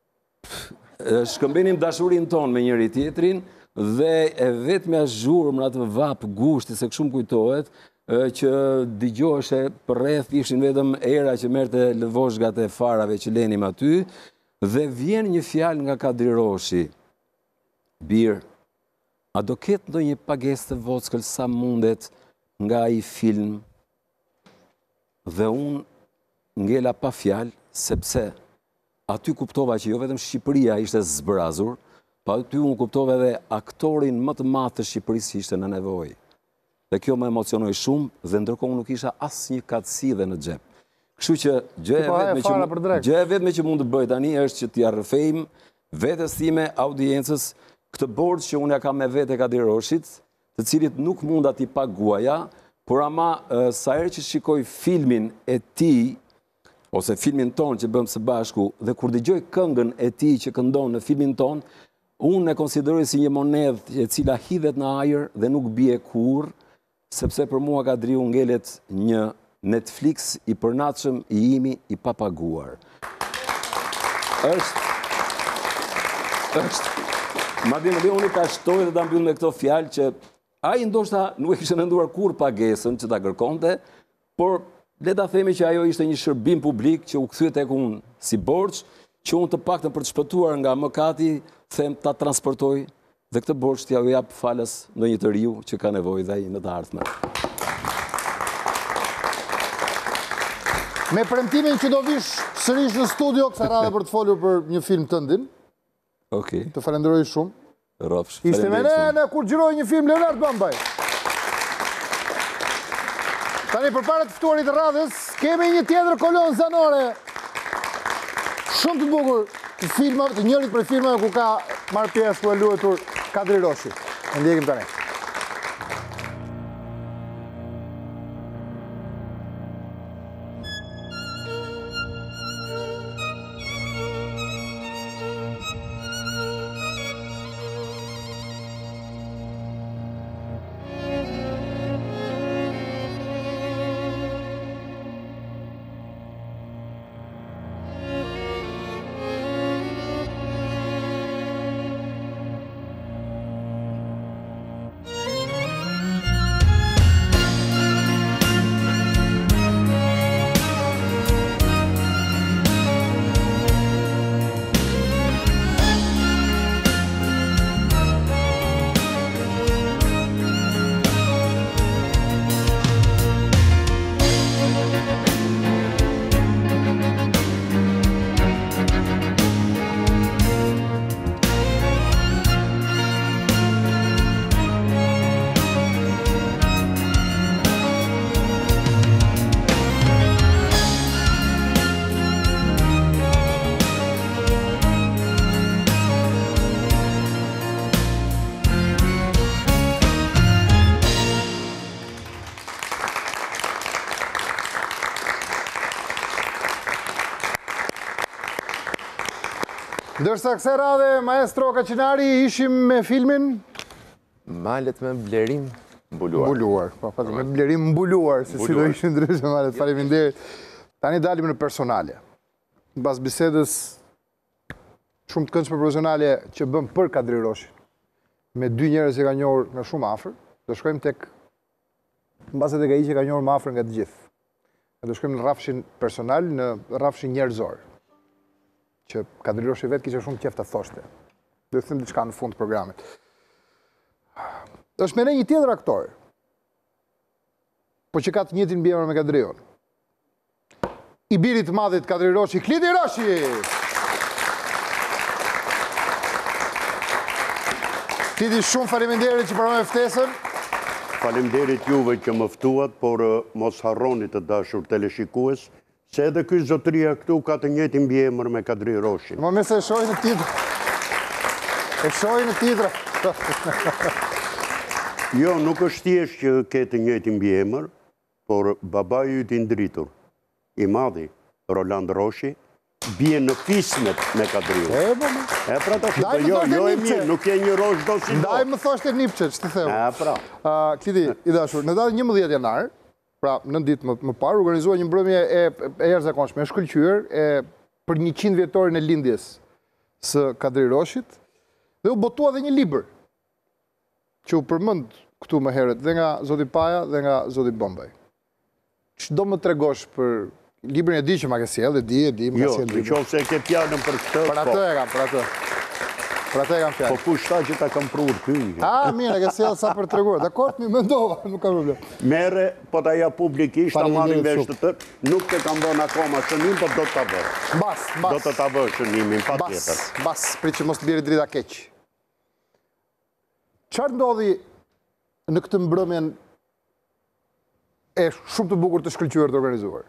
Shkëmbenim dashurin ton me njëri tjetrin dhe e vetmja zhurmë atë vap gushti, se kështu më kujtohet, që dëgjoheshe për rreth ishin vetëm era që merrte lëvozhgat e farave që lenim aty, dhe vjen një fjalë nga Kadri Roshi. Bir, a do ketë ndonjë pagesë të vockël sa mundet nga ai film? Dhe unë ngela pa fjalë, sepse aty kuptova që jo vetëm Shqipëria ishte zbrazur, pa aty unë kuptova edhe aktorin më të madh të Shqipërisë ishte në nevojë. Dhe kjo më emocionoi shumë dhe ndërkohë nuk isha asnjë katësi dhe në xhep. Kështu që gjëja vetme që gjëja vetme që mund të bëj tani është që t'ia rrëfejm vetes time, audiencës, këtë borxh që unë ja kam me vete Kadri Roshit, të cilit nuk mund t'i paguaja, por ama sa herë që shikoj filmin e tij ose filmin ton që bëm së bashku dhe kur dëgjoj këngën e tij që këndon në filmin ton, unë e konsideroj si një monedhë e cila hidhet në ajër dhe nuk bie kurrë, sepse për mua Kadriu ngelet një Netflix i përnatshëm i imi i papaguar. Është është madje më unë ta shtoj dhe ta mbyll me këto fjalë që ai ndoshta nuk e kishte menduar kurrë pagesën që ta kërkonte, por le ta themi që ajo ishte një shërbim publik që u kthye tek unë si borxh, që unë të paktën për të shpëtuar nga mëkati, them ta transportoj dhe këtë borxh t'ja u jap falës ndonjë të riu që ka nevojë dhe ai në të ardhmen. Me premtimin që do vish sërish në studio kësaj radhe për të folur për një film tëndin. Okej. Të falenderoj shumë. Rrofsh. Ishte me ne në kur gjiroj një film Leonard Bambaj. Tani përpara të ftuarit të radhës, kemi një tjetër kolon zanore. Shumë të bukur të filmave, të njërit për filmave ku ka marrë pjesë ku e luetur Kadri Roshi. E ndjekim tani. Ndërsa kësaj radhe, maestro Kaçinari, ishim me filmin Malet me blerim mbuluar. Mbuluar, po, pa, me blerim mbuluar, se si do ishin ndryshe malet, faleminderit. Tani dalim në personale. Mbas bisedës shumë të këndshme profesionale që bëm për Kadri Roshin, me dy njerëz që ka njohur nga shumë afër, do shkojmë tek mbase tek ai që ka njohur më afër nga të gjithë. Ne do shkojmë në rrafshin personal, në rrafshin njerëzor, që Kadri Roshi vetë kishte shumë qejf ta thoshte. Do të them diçka në fund të programit. Është me ne një tjetër aktor, po që ka të njëjtin mbiemër me Kadrion. I birit të madhit Kadri Roshi, Klidi Roshi! Klidi, shumë faleminderit që pranove ftesën. Faleminderit juve që më ftuat, por mos harroni të dashur teleshikues, se edhe ky zotëria këtu ka të njëjtin mbiemër me Kadri Roshin. Më mëse e shohin në titër. E shohin në titër. Jo, nuk është thjesht që ke të njëjtin mbiemër, por babai yt i ndritur, i madhi, Roland Roshi, bie në fismet me Kadriun. E, po, më. E, pra ta shqipë, jo, jo e mirë, nuk je një rosh do si do. Ndaj më thoshte Nipçe, që të theu. E, pra. Klidi, i dashur, në datën njëmbëdhjetë janar, pra në ditë më, më parë, organizua një mbrëmje e, e jashtëzakonshme, e shkëlqyer, e për njëqind vjetorin e lindjes së Kadri Roshit, dhe u botua dhe një libër, që u përmend këtu më herët, dhe nga Zoti Paja dhe nga Zoti Bombaj. Ç'do më tregosh për librin? E di që ma ke sjell, e di, e di, më ka Jo, sjell në librin. qoftë se ke fjalën për këtë, Për atë e kam, për atë. Për atë e kam po fjalën. kush tha që ta kam prur ty? Ah, mirë, e ke sjell sa për treguar. Dakor, më mendova, nuk ka problem. Mere, po ta ja publikisht, ta marrin Faleminderit vesh të tërë, nuk të kam dhënë akoma shënim, po do të ta bëj. Mbas, mbas. Do të ta bëj shënimin, pa Bas, tjetër. bas, prit që mos të bjerë drita keq. Çfarë ndodhi në këtë mbrëmjen e shumë të bukur të shkëlqyer të organizuar?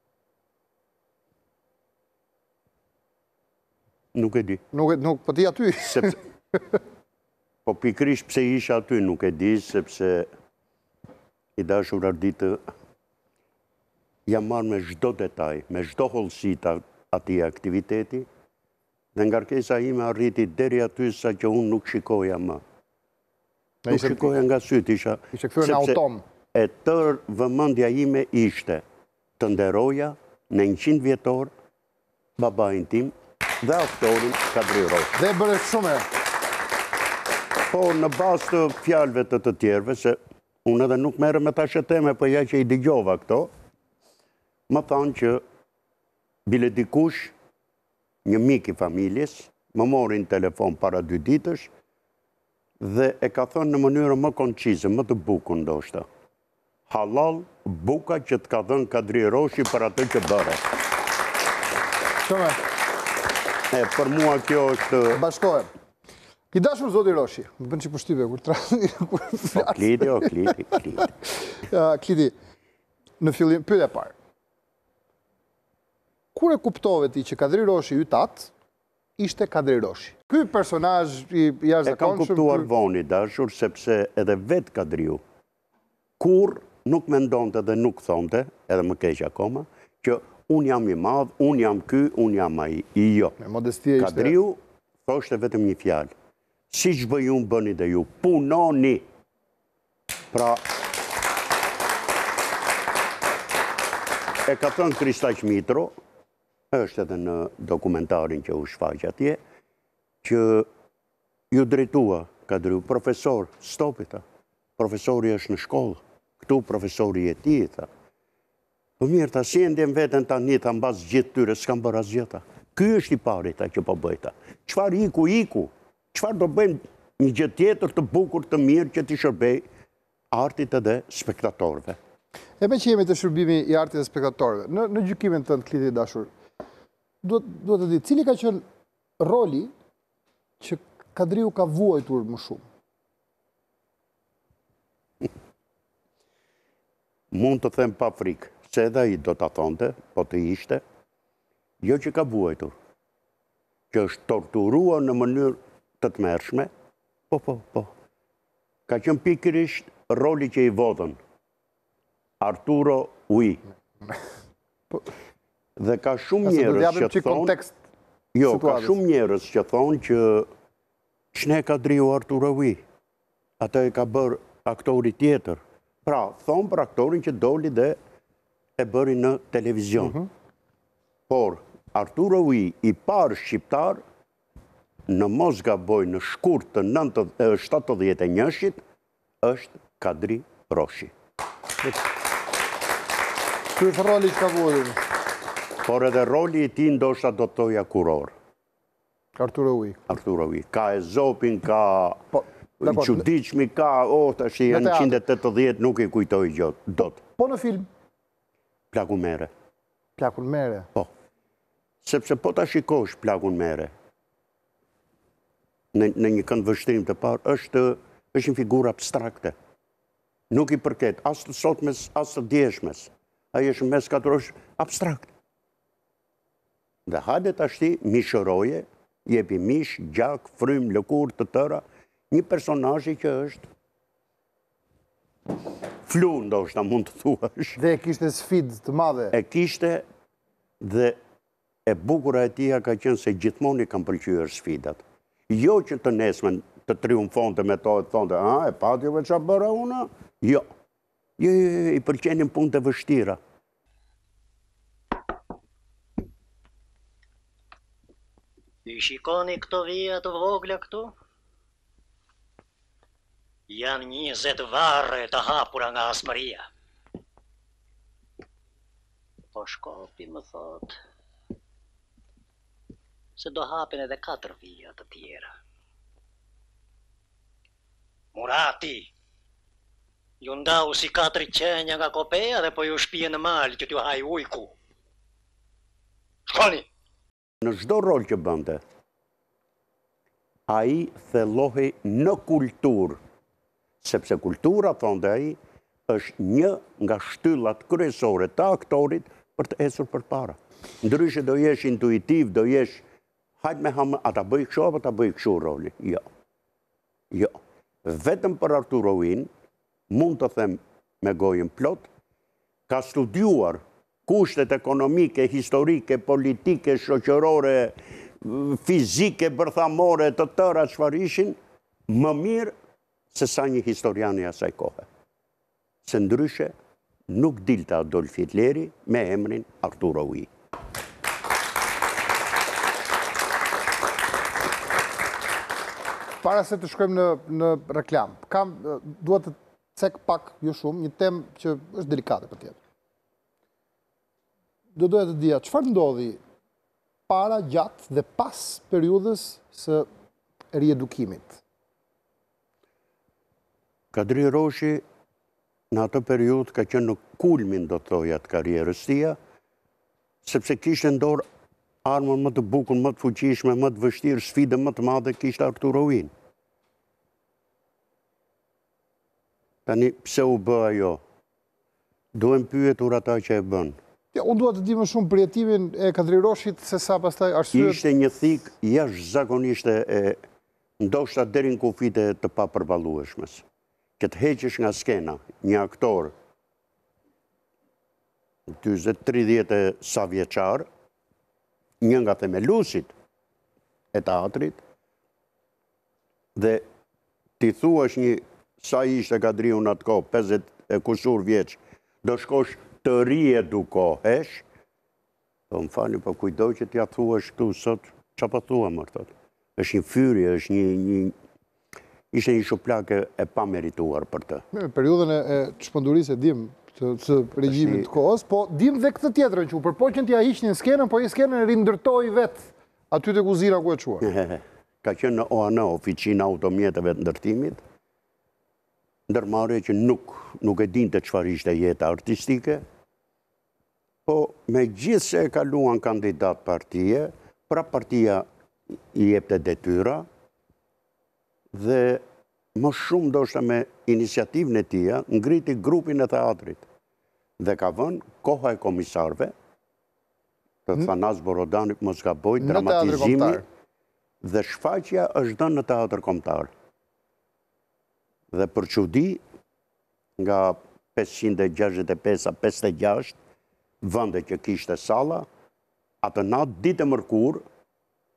Nuk e di. Nuk, e- nuk, po ti aty. Sepse, po pikrisht pse isha aty, nuk e di, sepse i dashur Arditë jam marrë me çdo detaj, me çdo hollësi të atij aktiviteti, dhe ngarkesa ime arriti deri aty sa që unë nuk shikoja më. Ne Nuk ishte- shikoja nga syt, isha... Ishte kthyer në sepse autom. E tërë vëmendja ime ishte të nderoja në njëqind vjetor babain tim dhe aktorin Kadri Roshi. Dhe bëre shumë e. Po në bazë të fjalëve të të tjerëve, se unë edhe nuk merrem me ta shëteme, po ja që i dëgjova këto, më thanë që bile dikush, një mik i familjes, më mori në telefon para dy ditësh, dhe e ka thënë në mënyrë më koncize, më të bukur ndoshta. Halal buka që të ka dhënë Kadri Roshi për atë që bëre. Shumë e. E, për mua kjo është... Bashkohem. I dashur Zoti Roshi, më bën që përshtypje, kur tra... kur O, flas. kliti, o, kliti, kliti. Ja, Klidi, në fillim, pyetja e parë. Kur e kuptove ti që Kadri Roshi ytat ishte Kadri Roshi? Ky personazh i E kam jashtëzakonshëm. kuptuar ky- voni, dashur, sepse edhe vetë Kadriu, kur nuk mendonte dhe nuk thonte, edhe më keq akoma, që unë jam i madh, unë jam ky, unë jam ai. Jo. Me modestia ishte. Kadriu thoshte vetëm një fjalë. Si që bëj unë, bëni dhe ju. Punoni. Pra, e ka thënë Kristaq Mitro, është edhe në dokumentarin që u shfaq atje, që ju drejtua Kadriu, profesor, stopita, profesori është në shkollë, këtu profesori e ti, tha. Po mirë, ta si e ndjen veten tani, ta mbas gjithë tyre, s'kam bërë asgjë ta. Ky është i pari ta që po bëjta. Çfarë iku, iku? Çfarë do bëjmë një gjë tjetër të bukur, të mirë, që t'i shërbej artit edhe spektatorëve? E me që jemi të shërbimi i artit dhe spektatorëve, në, në gjykimin tënd, Klidi i dashur, duhet duhet të di, cili ka qenë roli që Kadriu ka vuajtur më shumë? Mund të them pa frikë, se edhe ai do ta thonte, po të ishte, jo që ka vuajtur, që është torturuar në mënyrë të tmerrshme, po, po, po. Ka qenë pikërisht roli që i vodhën, Arturo Ui. Dhe ka shumë Ase do njerëz t'japim që çik thonë, kontekst Jo, ka situatës. shumë njerëz që thonë që ç'ne ka driu Arturovi. Ata e ka bërë aktori tjetër. Pra, thonë për aktorin që doli dhe e bëri në televizion. Por, Arturovi i parë shqiptar, në mos gaboj në shkurt të shtatëdhjetë e njëshit, është Kadri Roshi. Ky është roli që ka vuajtur. Por edhe roli i ti ndoshta do të thoja kuror. Arturo Ui. Arturo Ui. Ka Ezopin, ka Po, dakor, Çuditshmi, ka, oh, tash janë teatr. njëqind e tetëdhjetë, nuk i kujtoj gjot, dot. Po në film, Plakun mere. Plakun mere. Po. Sepse po ta shikosh Plakun mere, në, në një kënd vështrim të parë, është, është një figurë abstrakte. Nuk i përket, as të sotmes, as të djeshmes. Ai është mes katërosh abstrakt. Dhe hajde tashti mishëroje, jepi mish, gjak, frym, lëkur të tëra, një personazhi që është flu, ndoshta mund të thuash. Dhe e kishte sfidë të madhe. E kishte dhe e bukura e tia ka qenë se gjithmonë i kanë pëlqyer sfidat. Jo që të nesmen të triumfonte me to e të thonte, a, e pati me qa bëra una? Jo. Jo, jo, jo, i pëlqenin punë të vështira. I shikoni këto vija të vogla këtu? Janë njëzet varre të hapura nga aspëria. Po shkopi më thot se do hapen edhe katër vija të tjera. Murati, ju ndau si katër qenja nga kopeja dhe po ju shpije në malë që t'ju haj ujku. Shkoni! Në çdo rol që bënte, ai thellohej në kulturë, sepse kultura, thonte ai, është një nga shtyllat kryesore të aktorit për të ecur përpara. Ndryshe do jesh intuitiv, do jesh hajt me hamë, a ta bëj kështu apo ta bëj kështu roli. Jo. Jo. Vetëm për Arturo Uin, mund të them me gojën plot, ka studiuar kushtet ekonomike, historike, politike, shoqërore, fizike, bërthamore, të tëra çfarë ishin, më mirë se sa një historian i asaj kohe. Se ndryshe nuk dilte Adolf Hitleri me emrin Arturo Ui. Para se të shkojmë në, në reklam, kam, duhet të cek pak, jo shumë, një temë që është delikate për tjetër. Do doja të dija, çfarë ndodhi para, gjatë dhe pas periudhës së riedukimit? Kadri Roshi në atë periudhë ka qenë në kulmin, do të thoja, të karrierës tia, sepse kishte në dorë armën më të bukur, më të fuqishme, më të vështirë, sfidën më të madhe kishte Arturo Uin. Tani, pse u bë ajo? Duhen pyetur ata që e bën. Ja, unë duhet të di më shumë për jetimin e Kadri Roshit, se sa pastaj arsyet... Ishte një thik jashtëzakonisht e ndoshta deri në kufite të papërballueshmes. Që të heqësh nga skena një aktor dyzet tridhjetë sa vjeçar, një nga themelusit e teatrit, dhe ti thuash një sa ishte Kadriu në atë kohë, pesëdhjetë e kusur vjeç, do shkosh të riedukohesh, po më falni, po kujdoj që t'ja thuash këtu sot, qa pa thua më këtot? është një fyrje, është një, një ishte një shuplake e pa merituar për të. Me periudhën e çmendurisë e dim të, të regjimit të kohës, po dim dhe këtë tjetrën që u përpoqen t'ja hiqnin skenën, po i skenën e rindërtoi vetë aty te kuzina ku e çuar. Ka qenë në O A N, oficina automjeteve të ndërtimit, ndërmarrje që nuk, nuk e dinte çfarë ishte jeta artistike, po me gjithë se e kaluan kandidat partije, pra partia i jepte detyra, dhe më shumë ndoshta me iniciativën e tia, ngriti grupin e teatrit. Dhe ka vënë koha e komisarve, të Thanas Borodani, mos gaboj, dramatizimi, dhe shfaqja është dënë në teatr kombëtar. Dhe për çudi, nga pesëqind e gjashtëdhjetë e pesë a pesëdhjetë e gjashtë, vënde që kishte salla, atë natë ditë e mërkur,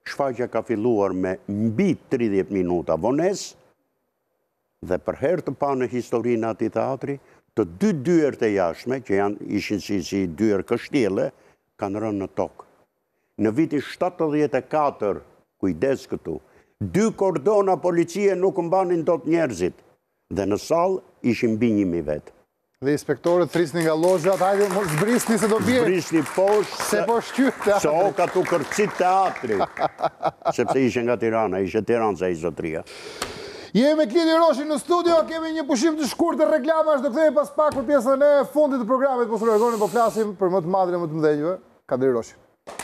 shfaqja ka filluar me mbi tridhjetë minuta vones, dhe për herë të parë në historinë e atij teatri, të dy dyert e jashtme, që janë ishin si, si dyer kështjelle, kanë rënë në tokë. Në vitin shtatëdhjetë e katër, kujdes këtu, dy kordona policie nuk mbanin dot njerëzit, dhe në sallë ishin mbi njëmi vetë. Dhe inspektorët thrisni nga lozhat, hajde mos zbrisni se do bie. Zbrisni poshtë, se po shqyt teatri. Se o ka tu kërcit teatri, sepse ishe nga Tirana, ishe Tiranca i zotria. Jemi me Klidi Roshin në studio, kemi një pushim të shkurt të reklamash, do kthehemi pas pak për pjesën e fundit të programit, po së regoni, po flasim për më të madhin e më të mëdhenjve, Kadri Roshin.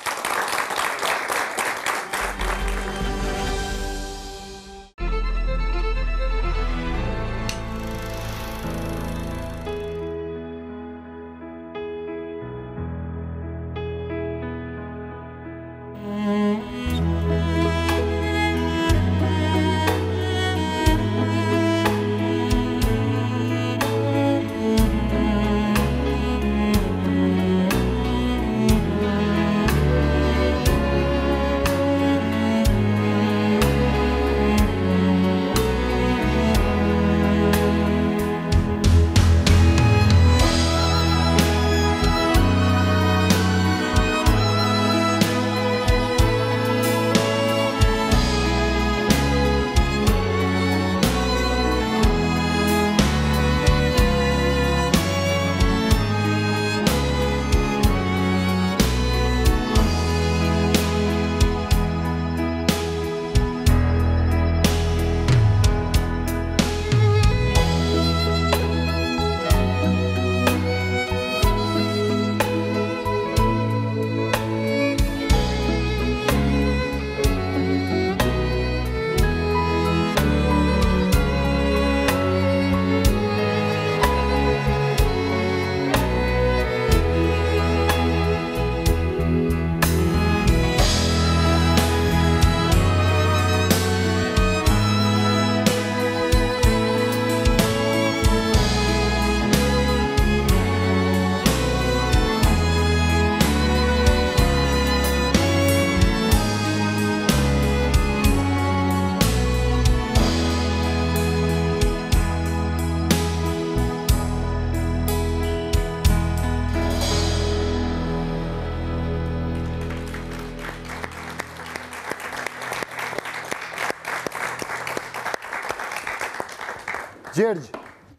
Gjergj,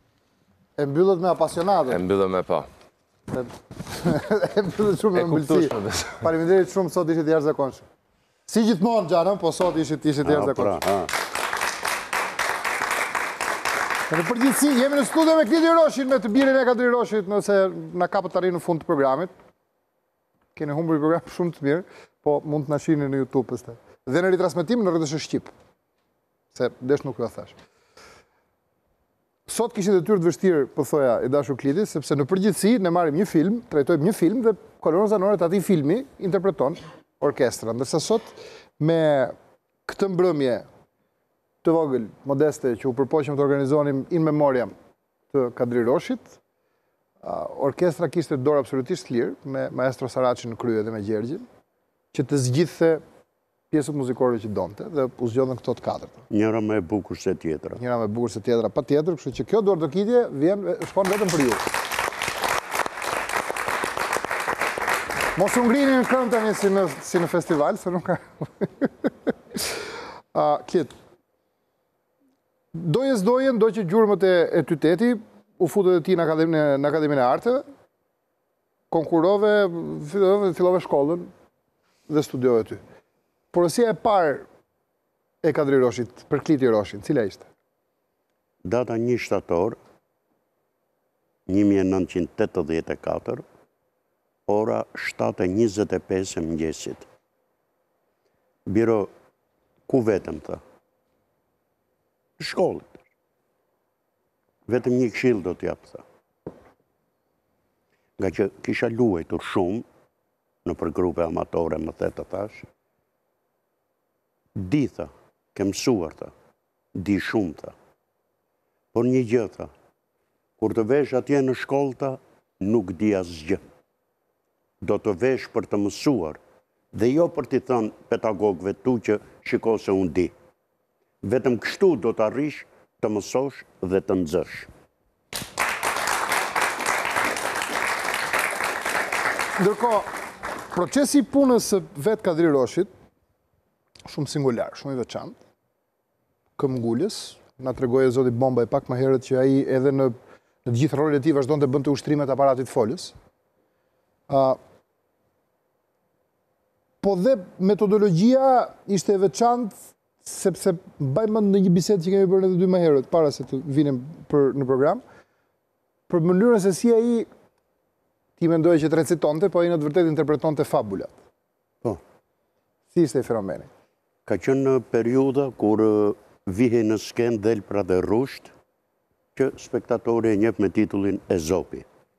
e mbyllët me apasionatët. E mbyllët me pa. E mbyllët shumë me mbëllësi. Faleminderit shumë, sot ishit jashtëzakonshëm. Si gjithmonë, Gjanëm, po sot ishit jashtëzakonshëm. Në përgjithësi, jemi në studio me Klidi Roshin, me të birin e Kadri Roshit, nëse na kapët të arri në fund të programit. Kene humbur i program shumë të mirë, po mund të na shihni në YouTube pastaj. Dhe në ritransmetim në rrjetës së Shqip. Se desh nuk ju thash. Sot kishit detyrë të vështirë, po thoja, i dashur Klidi, sepse në përgjithësi ne marrim një film, trajtojmë një film dhe kolonën zanore të atij filmi interpreton orkestra. Ndërsa sot me këtë mbrëmje të vogël, modeste, që u përpoqëm të organizonim in memoriam të Kadri Roshit, orkestra kishte dorë absolutisht lirë, me maestro Saracin në krye dhe me Gjergjin, që të zgjidhte pjesët muzikore që donte dhe u zgjodhen këto të katërt. Njëra më e bukur se tjetra. Njëra më e bukur se tjetra, patjetër, kështu që kjo dorëdokitje vjen shkon vetëm për ju. Mos u ngrini në këmbë tani si në si në festival, se nuk ka. Ah, Klit. Doje s'doje, do që gjurmët e, e qyteti u futët e ti në Akademinë në Akademinë e Arteve, konkurove, fillove, fillove shkollën dhe studiove ty. Porosia e parë e Kadri Roshit, për Kliti Roshin, cila ishte? Data një shtator, një mijë e nëntëqind e tetëdhjetë e katër, ora shtatë e njëzet e pesë e mëngjesit. Biro, ku vetëm të? Shkollit. Vetëm një këshill do t'jap tha. Nga që kisha luajtur shumë në për grupe amatore, më thetë thash, di tha, ke mësuar tha, di shumë tha. Por një gjë tha, kur të vesh atje në shkollë tha, nuk di asgjë. Do të vesh për të mësuar Dhe jo për t'i thënë pedagogëve tu që shiko se unë di. Vetëm kështu do të arrish të mësosh dhe të nxësh. Ndërkohë, procesi i punës së vetë Kadri Roshit, shumë singular, shumë i veçantë, këmbgulës, na tregoi zoti Bomba e pak më herët që ai edhe në në të gjithë rolet e tij vazhdonte bënte ushtrimet aparatit folës. Uh, po dhe metodologjia ishte e veçantë sepse mbaj mend në një bisedë që kemi bërë edhe dy më herët para se të vinim për në program, për mënyrën se si ai ti mendoje që të recitonte, po ai në të vërtetë interpretonte fabulat. Po. Si ishte fenomeni? Ka qenë periudha kur vihe në sken Dhelpra dhe Rusht, që spektatori e njeh me titullin Ezopi.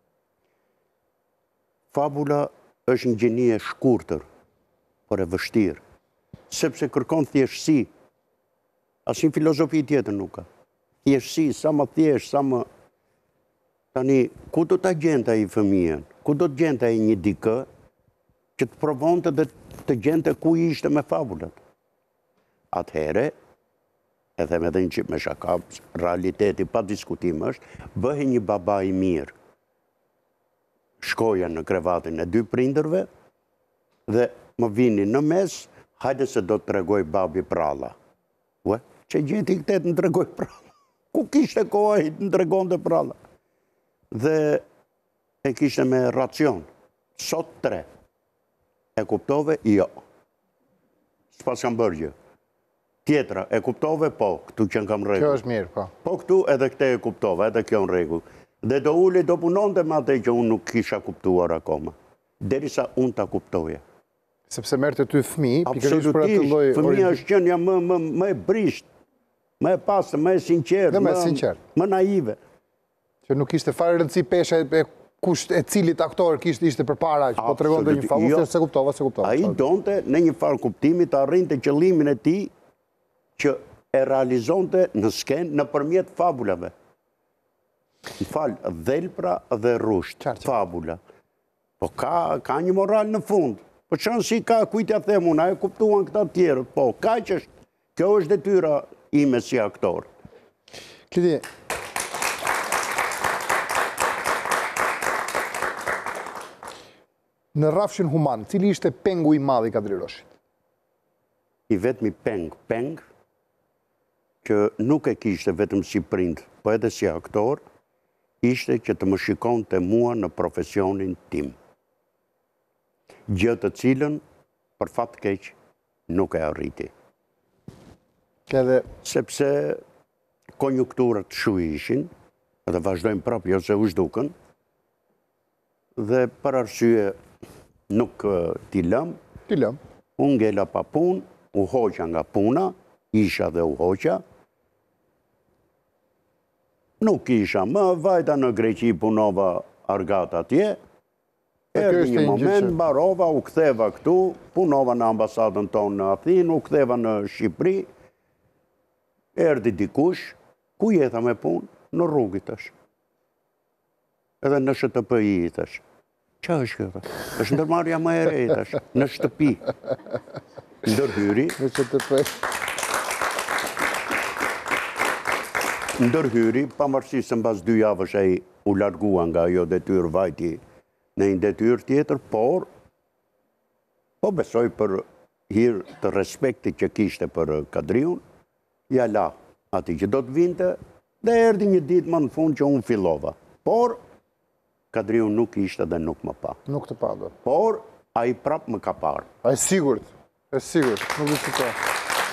Fabula është një gjeni e shkurtër, por e vështirë, sepse kërkon thjeshtësi. Asnjë filozofi tjetër nuk ka. Thjeshtësi, sa më thjesht, sa më... Tani, ku do ta gjente ai fëmijën? Ku do të gjente ai një dikë që të provonte dhe të gjente ku ishte me fabulat? Atëhere, edhe me dhe një qip me shaka, realiteti pa diskutim është, bëhe një baba i mirë. Shkoja në krevatin e dy prindërve dhe më vini në mes, hajde se do të tregoj babi pralla. Ue, që gjeti këtë të në tregoj pralla? Ku kishte koha i të në tregon dhe pralla? Dhe e kishte me racion. Sot tre. E kuptove? Jo. S'pas kam bërgjë. Tjetra, e kuptove? Po, këtu që në kam regu. Kjo është mirë, po. Po këtu edhe këte e kuptove, edhe kjo në regu. Dhe do uli do punon dhe ma te që unë nuk kisha kuptuar akoma. Derisa unë ta kuptoja. Sepse merë të ty fëmi, pikërisht për atë lloj... Absolutisht, fëmija është qënja më, më, më e brisht, më e pasë, më e sinqert, më, më, më naive. Që nuk ishte fare rëndësi pesha e kusht e cilit aktor kishte ishte përpara, që po tregon dhe një fabull, jo, se kuptova, se kuptova. Ai donte në një farë kuptimit të arrinte qëllimin e tij që e realizonte në sken në përmjet fabulave. Në falë, Dhelpra dhe Rusht, fabula. Po ka, ka një moral në fund. Po qënë si ka kujtja them unë, a e kuptuan këta tjerët. Po, ka që është, kjo është detyra ime si aktor. Klidi, në rrafshin human, cili ishte pengu i madh i Kadri Roshit? I vetmi peng, peng, që nuk e kishte vetëm si prind, po edhe si aktor, ishte që të më shikon të mua në profesionin tim. Gjë të cilën, për fat keq, nuk e arriti. Edhe... Sepse konjunkturat shu ishin, dhe vazhdojmë prapë jo se u zhdukën, dhe për arsye nuk t'i lëm, t'i lëm, unë ngella pa punë, u hoqa nga puna, isha dhe u hoqa, nuk isha më, vajta në Greqi punova argat atje, erdi një moment, barova, u ktheva këtu, punova në ambasadën tonë në Athinë, u ktheva në Shqipëri, erdi dikush, ku jetha me punë? Në rrugit është. Edhe në Sh T P I është. Qa është këtë? është ndërmarja më e rejtë është, në shtëpi. Ndërhyri. Në Sh T P I. Ndërhyri, pavarësisht se mbas dy javësh ai u largua nga ajo detyrë, vajti në një detyrë tjetër, por po besoj për hir të respektit që kishte për Kadriun, ja la ati që do të vinte, dhe erdi një ditë më në fund që unë fillova. Por Kadriun nuk ishte dhe nuk më pa. Nuk të pa do. Por ai prap më ka parë. Ai sigurt, e sigurt, nuk do të ka.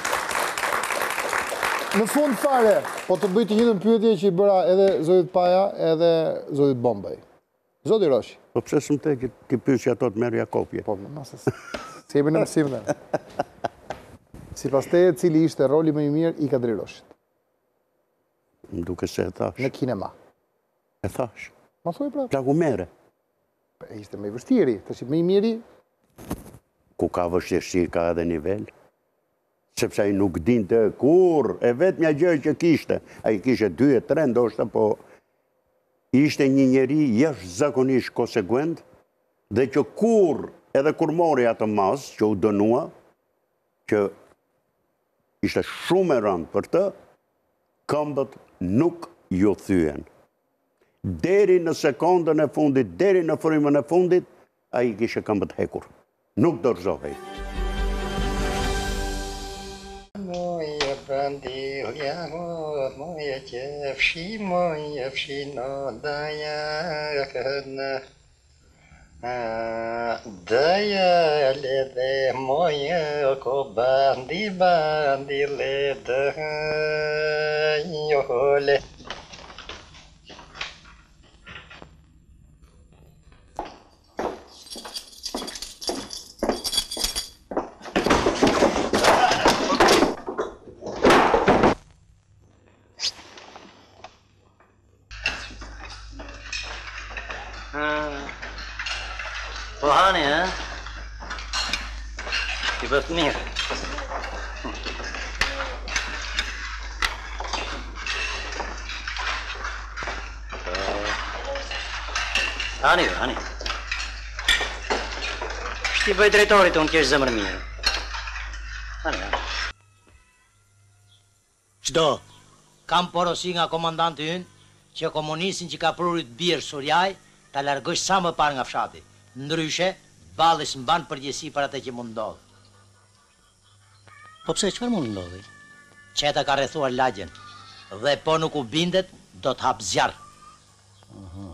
Në fund fare, po të bëj të njëjtën pyetje që i bëra edhe Zotit Paja, edhe Zotit Bombaj. Zoti Roshi. Po pse s'm te që ti pyesja ato të merrja kopje? Po, mëse si jemi në mësim dhe. Sipas teje, cili ishte roli më i mirë i Kadri Roshit? Më duke se e thash. Në kinema. E thash. Ma thuaj prapë. Plagumere. E ishte më i vështiri, tash më i miri. Ku ka vështirësi ka edhe nivel. Sepse ai nuk dinte kur, e vetmja gjë që kishte. Ai kishte dy e tre ndoshta, po ishte një njeri jashtëzakonisht konsekuent dhe që kur edhe kur mori atë mas që u dënua, që ishte shumë e rëndë për të, këmbët nuk ju thyen. Deri në sekondën e fundit, deri në frymën e fundit, a i kishe këmbët hekur. Nuk dorëzohej. Moje bandilja, moje qefshi, moje fshino daja kënë. Daja le dhe moje ko bandi, bandi le dhe jole. Po hani, ha? I bëth mirë. Hani, hani. Shti bëj drejtorit unë kjesh zemër mirë. Hani, hani. Qdo, kam porosi nga komandanti ynë që komunistin që ka prurit birë Surjaj ta largësh sa më parë nga fshati. Ndryshe, ballis mban përgjegjësi për atë që mund ndodhë. Po pse çfarë mund ndodhi? Qeta ka rrethuar lagjen dhe po nuk u bindet, do të hap zjarr. Aha.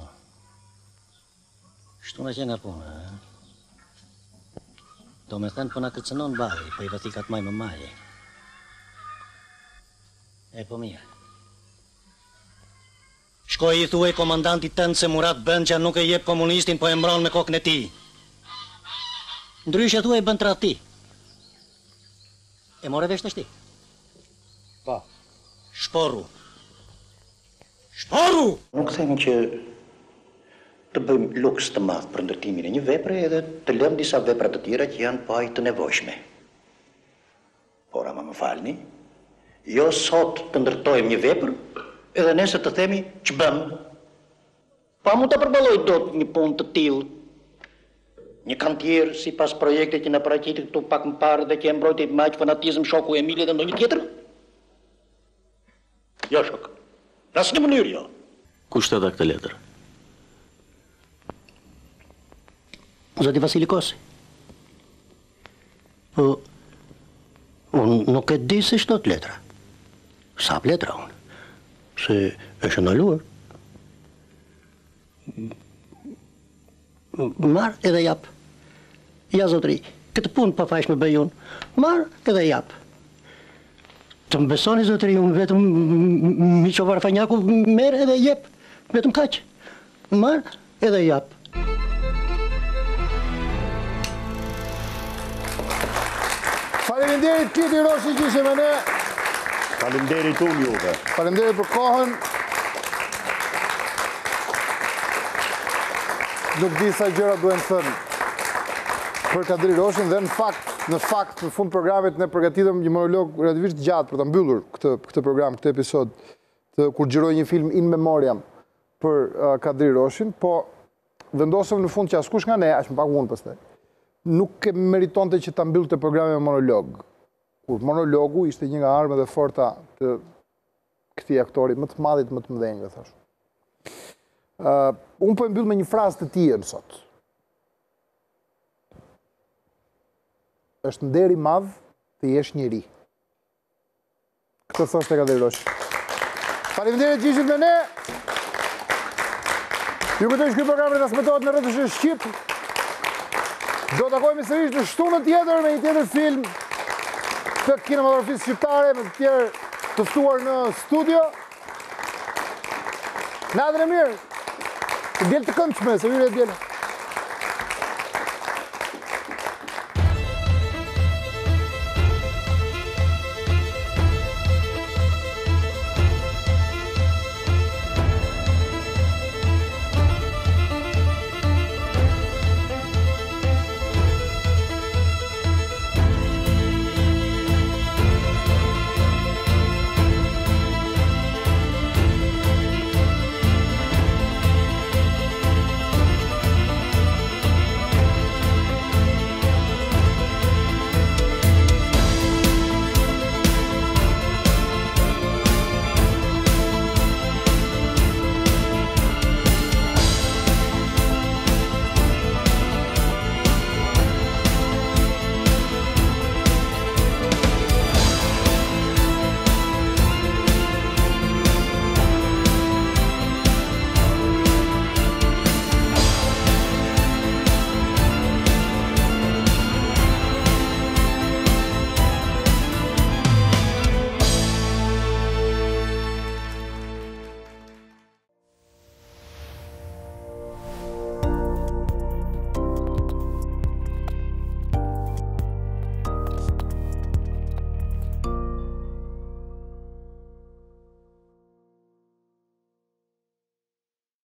Shtu në që nga puna, e? Do me thënë po na kërcënon balli, po i vatikat maj më maje. E po mirë. Shkoj i thuaj komandantit tënë se Murat Bënqa nuk e jep komunistin, po e mbron me kokën e ti. Ndryshe thuaj bën tradhti. E more vesh tash ti? Po. Shporru. Shporru! Nuk them që të bëjmë luks të madh për ndërtimin e një vepre edhe të lëmë disa vepra të tjera që janë pa i të nevojshme. Por ama më falni, jo sot të ndërtojmë një vepër, edhe nesër të themi që bëm. Pa mu të përballoj dot një punë të tillë. Një kantier si pas projekte që në paraqitet këtu pak më parë dhe që e mbrojti me aq fanatizëm shoku Emili dhe ndonjë tjetër? Jo, shok. Në asnjë mënyrë jo. Kush të dha këtë letër? Zoti Vasili Kosi. Po, unë nuk e di se ç'do të letra. Sa letra unë? Se është ndaluar. Marr edhe jap. Ja zotri, këtë punë pa fajshme bëj unë. Marr edhe jap. Të më besoni zotri, unë vetëm Miqovar Fanjaku merr edhe jep. Vetëm kaq. Marr edhe jap. Faleminderit Kliti Roshi që ishe me ne. Faleminderit unë juve. Faleminderit për kohën. Nuk di sa gjëra duhen thënë për Kadri Roshin dhe në fakt, në fakt, në fund programit ne përgatitëm një monolog relativisht gjatë për ta mbyllur këtë këtë program, këtë episod, të kur xhiroj një film in memoriam për uh, Kadri Roshin, po vendosëm në fund që askush nga ne, aq më pak unë pastaj, nuk e meritonte që ta mbyllte programin me monolog. Kur monologu ishte një nga armët e forta të këtij aktori, më të madhit, më të mëdhenj, dhe thash. Uh, unë po e mbyll me një frazë të tij sot. Është nder i madh të jesh njeri. Këtë thoshte Kadri Roshi. Faleminderit që ishit me ne. Ju kujtoj që ky program transmetohet në rrjetin shqip. Do të takojmë sërish në shtunën tjetër me një tjetër film të kinematografisë shqiptare, me të tjerë të ftuar në studio. Natën e mirë. Të bjellë të këndshme, se hyrë e bjellë.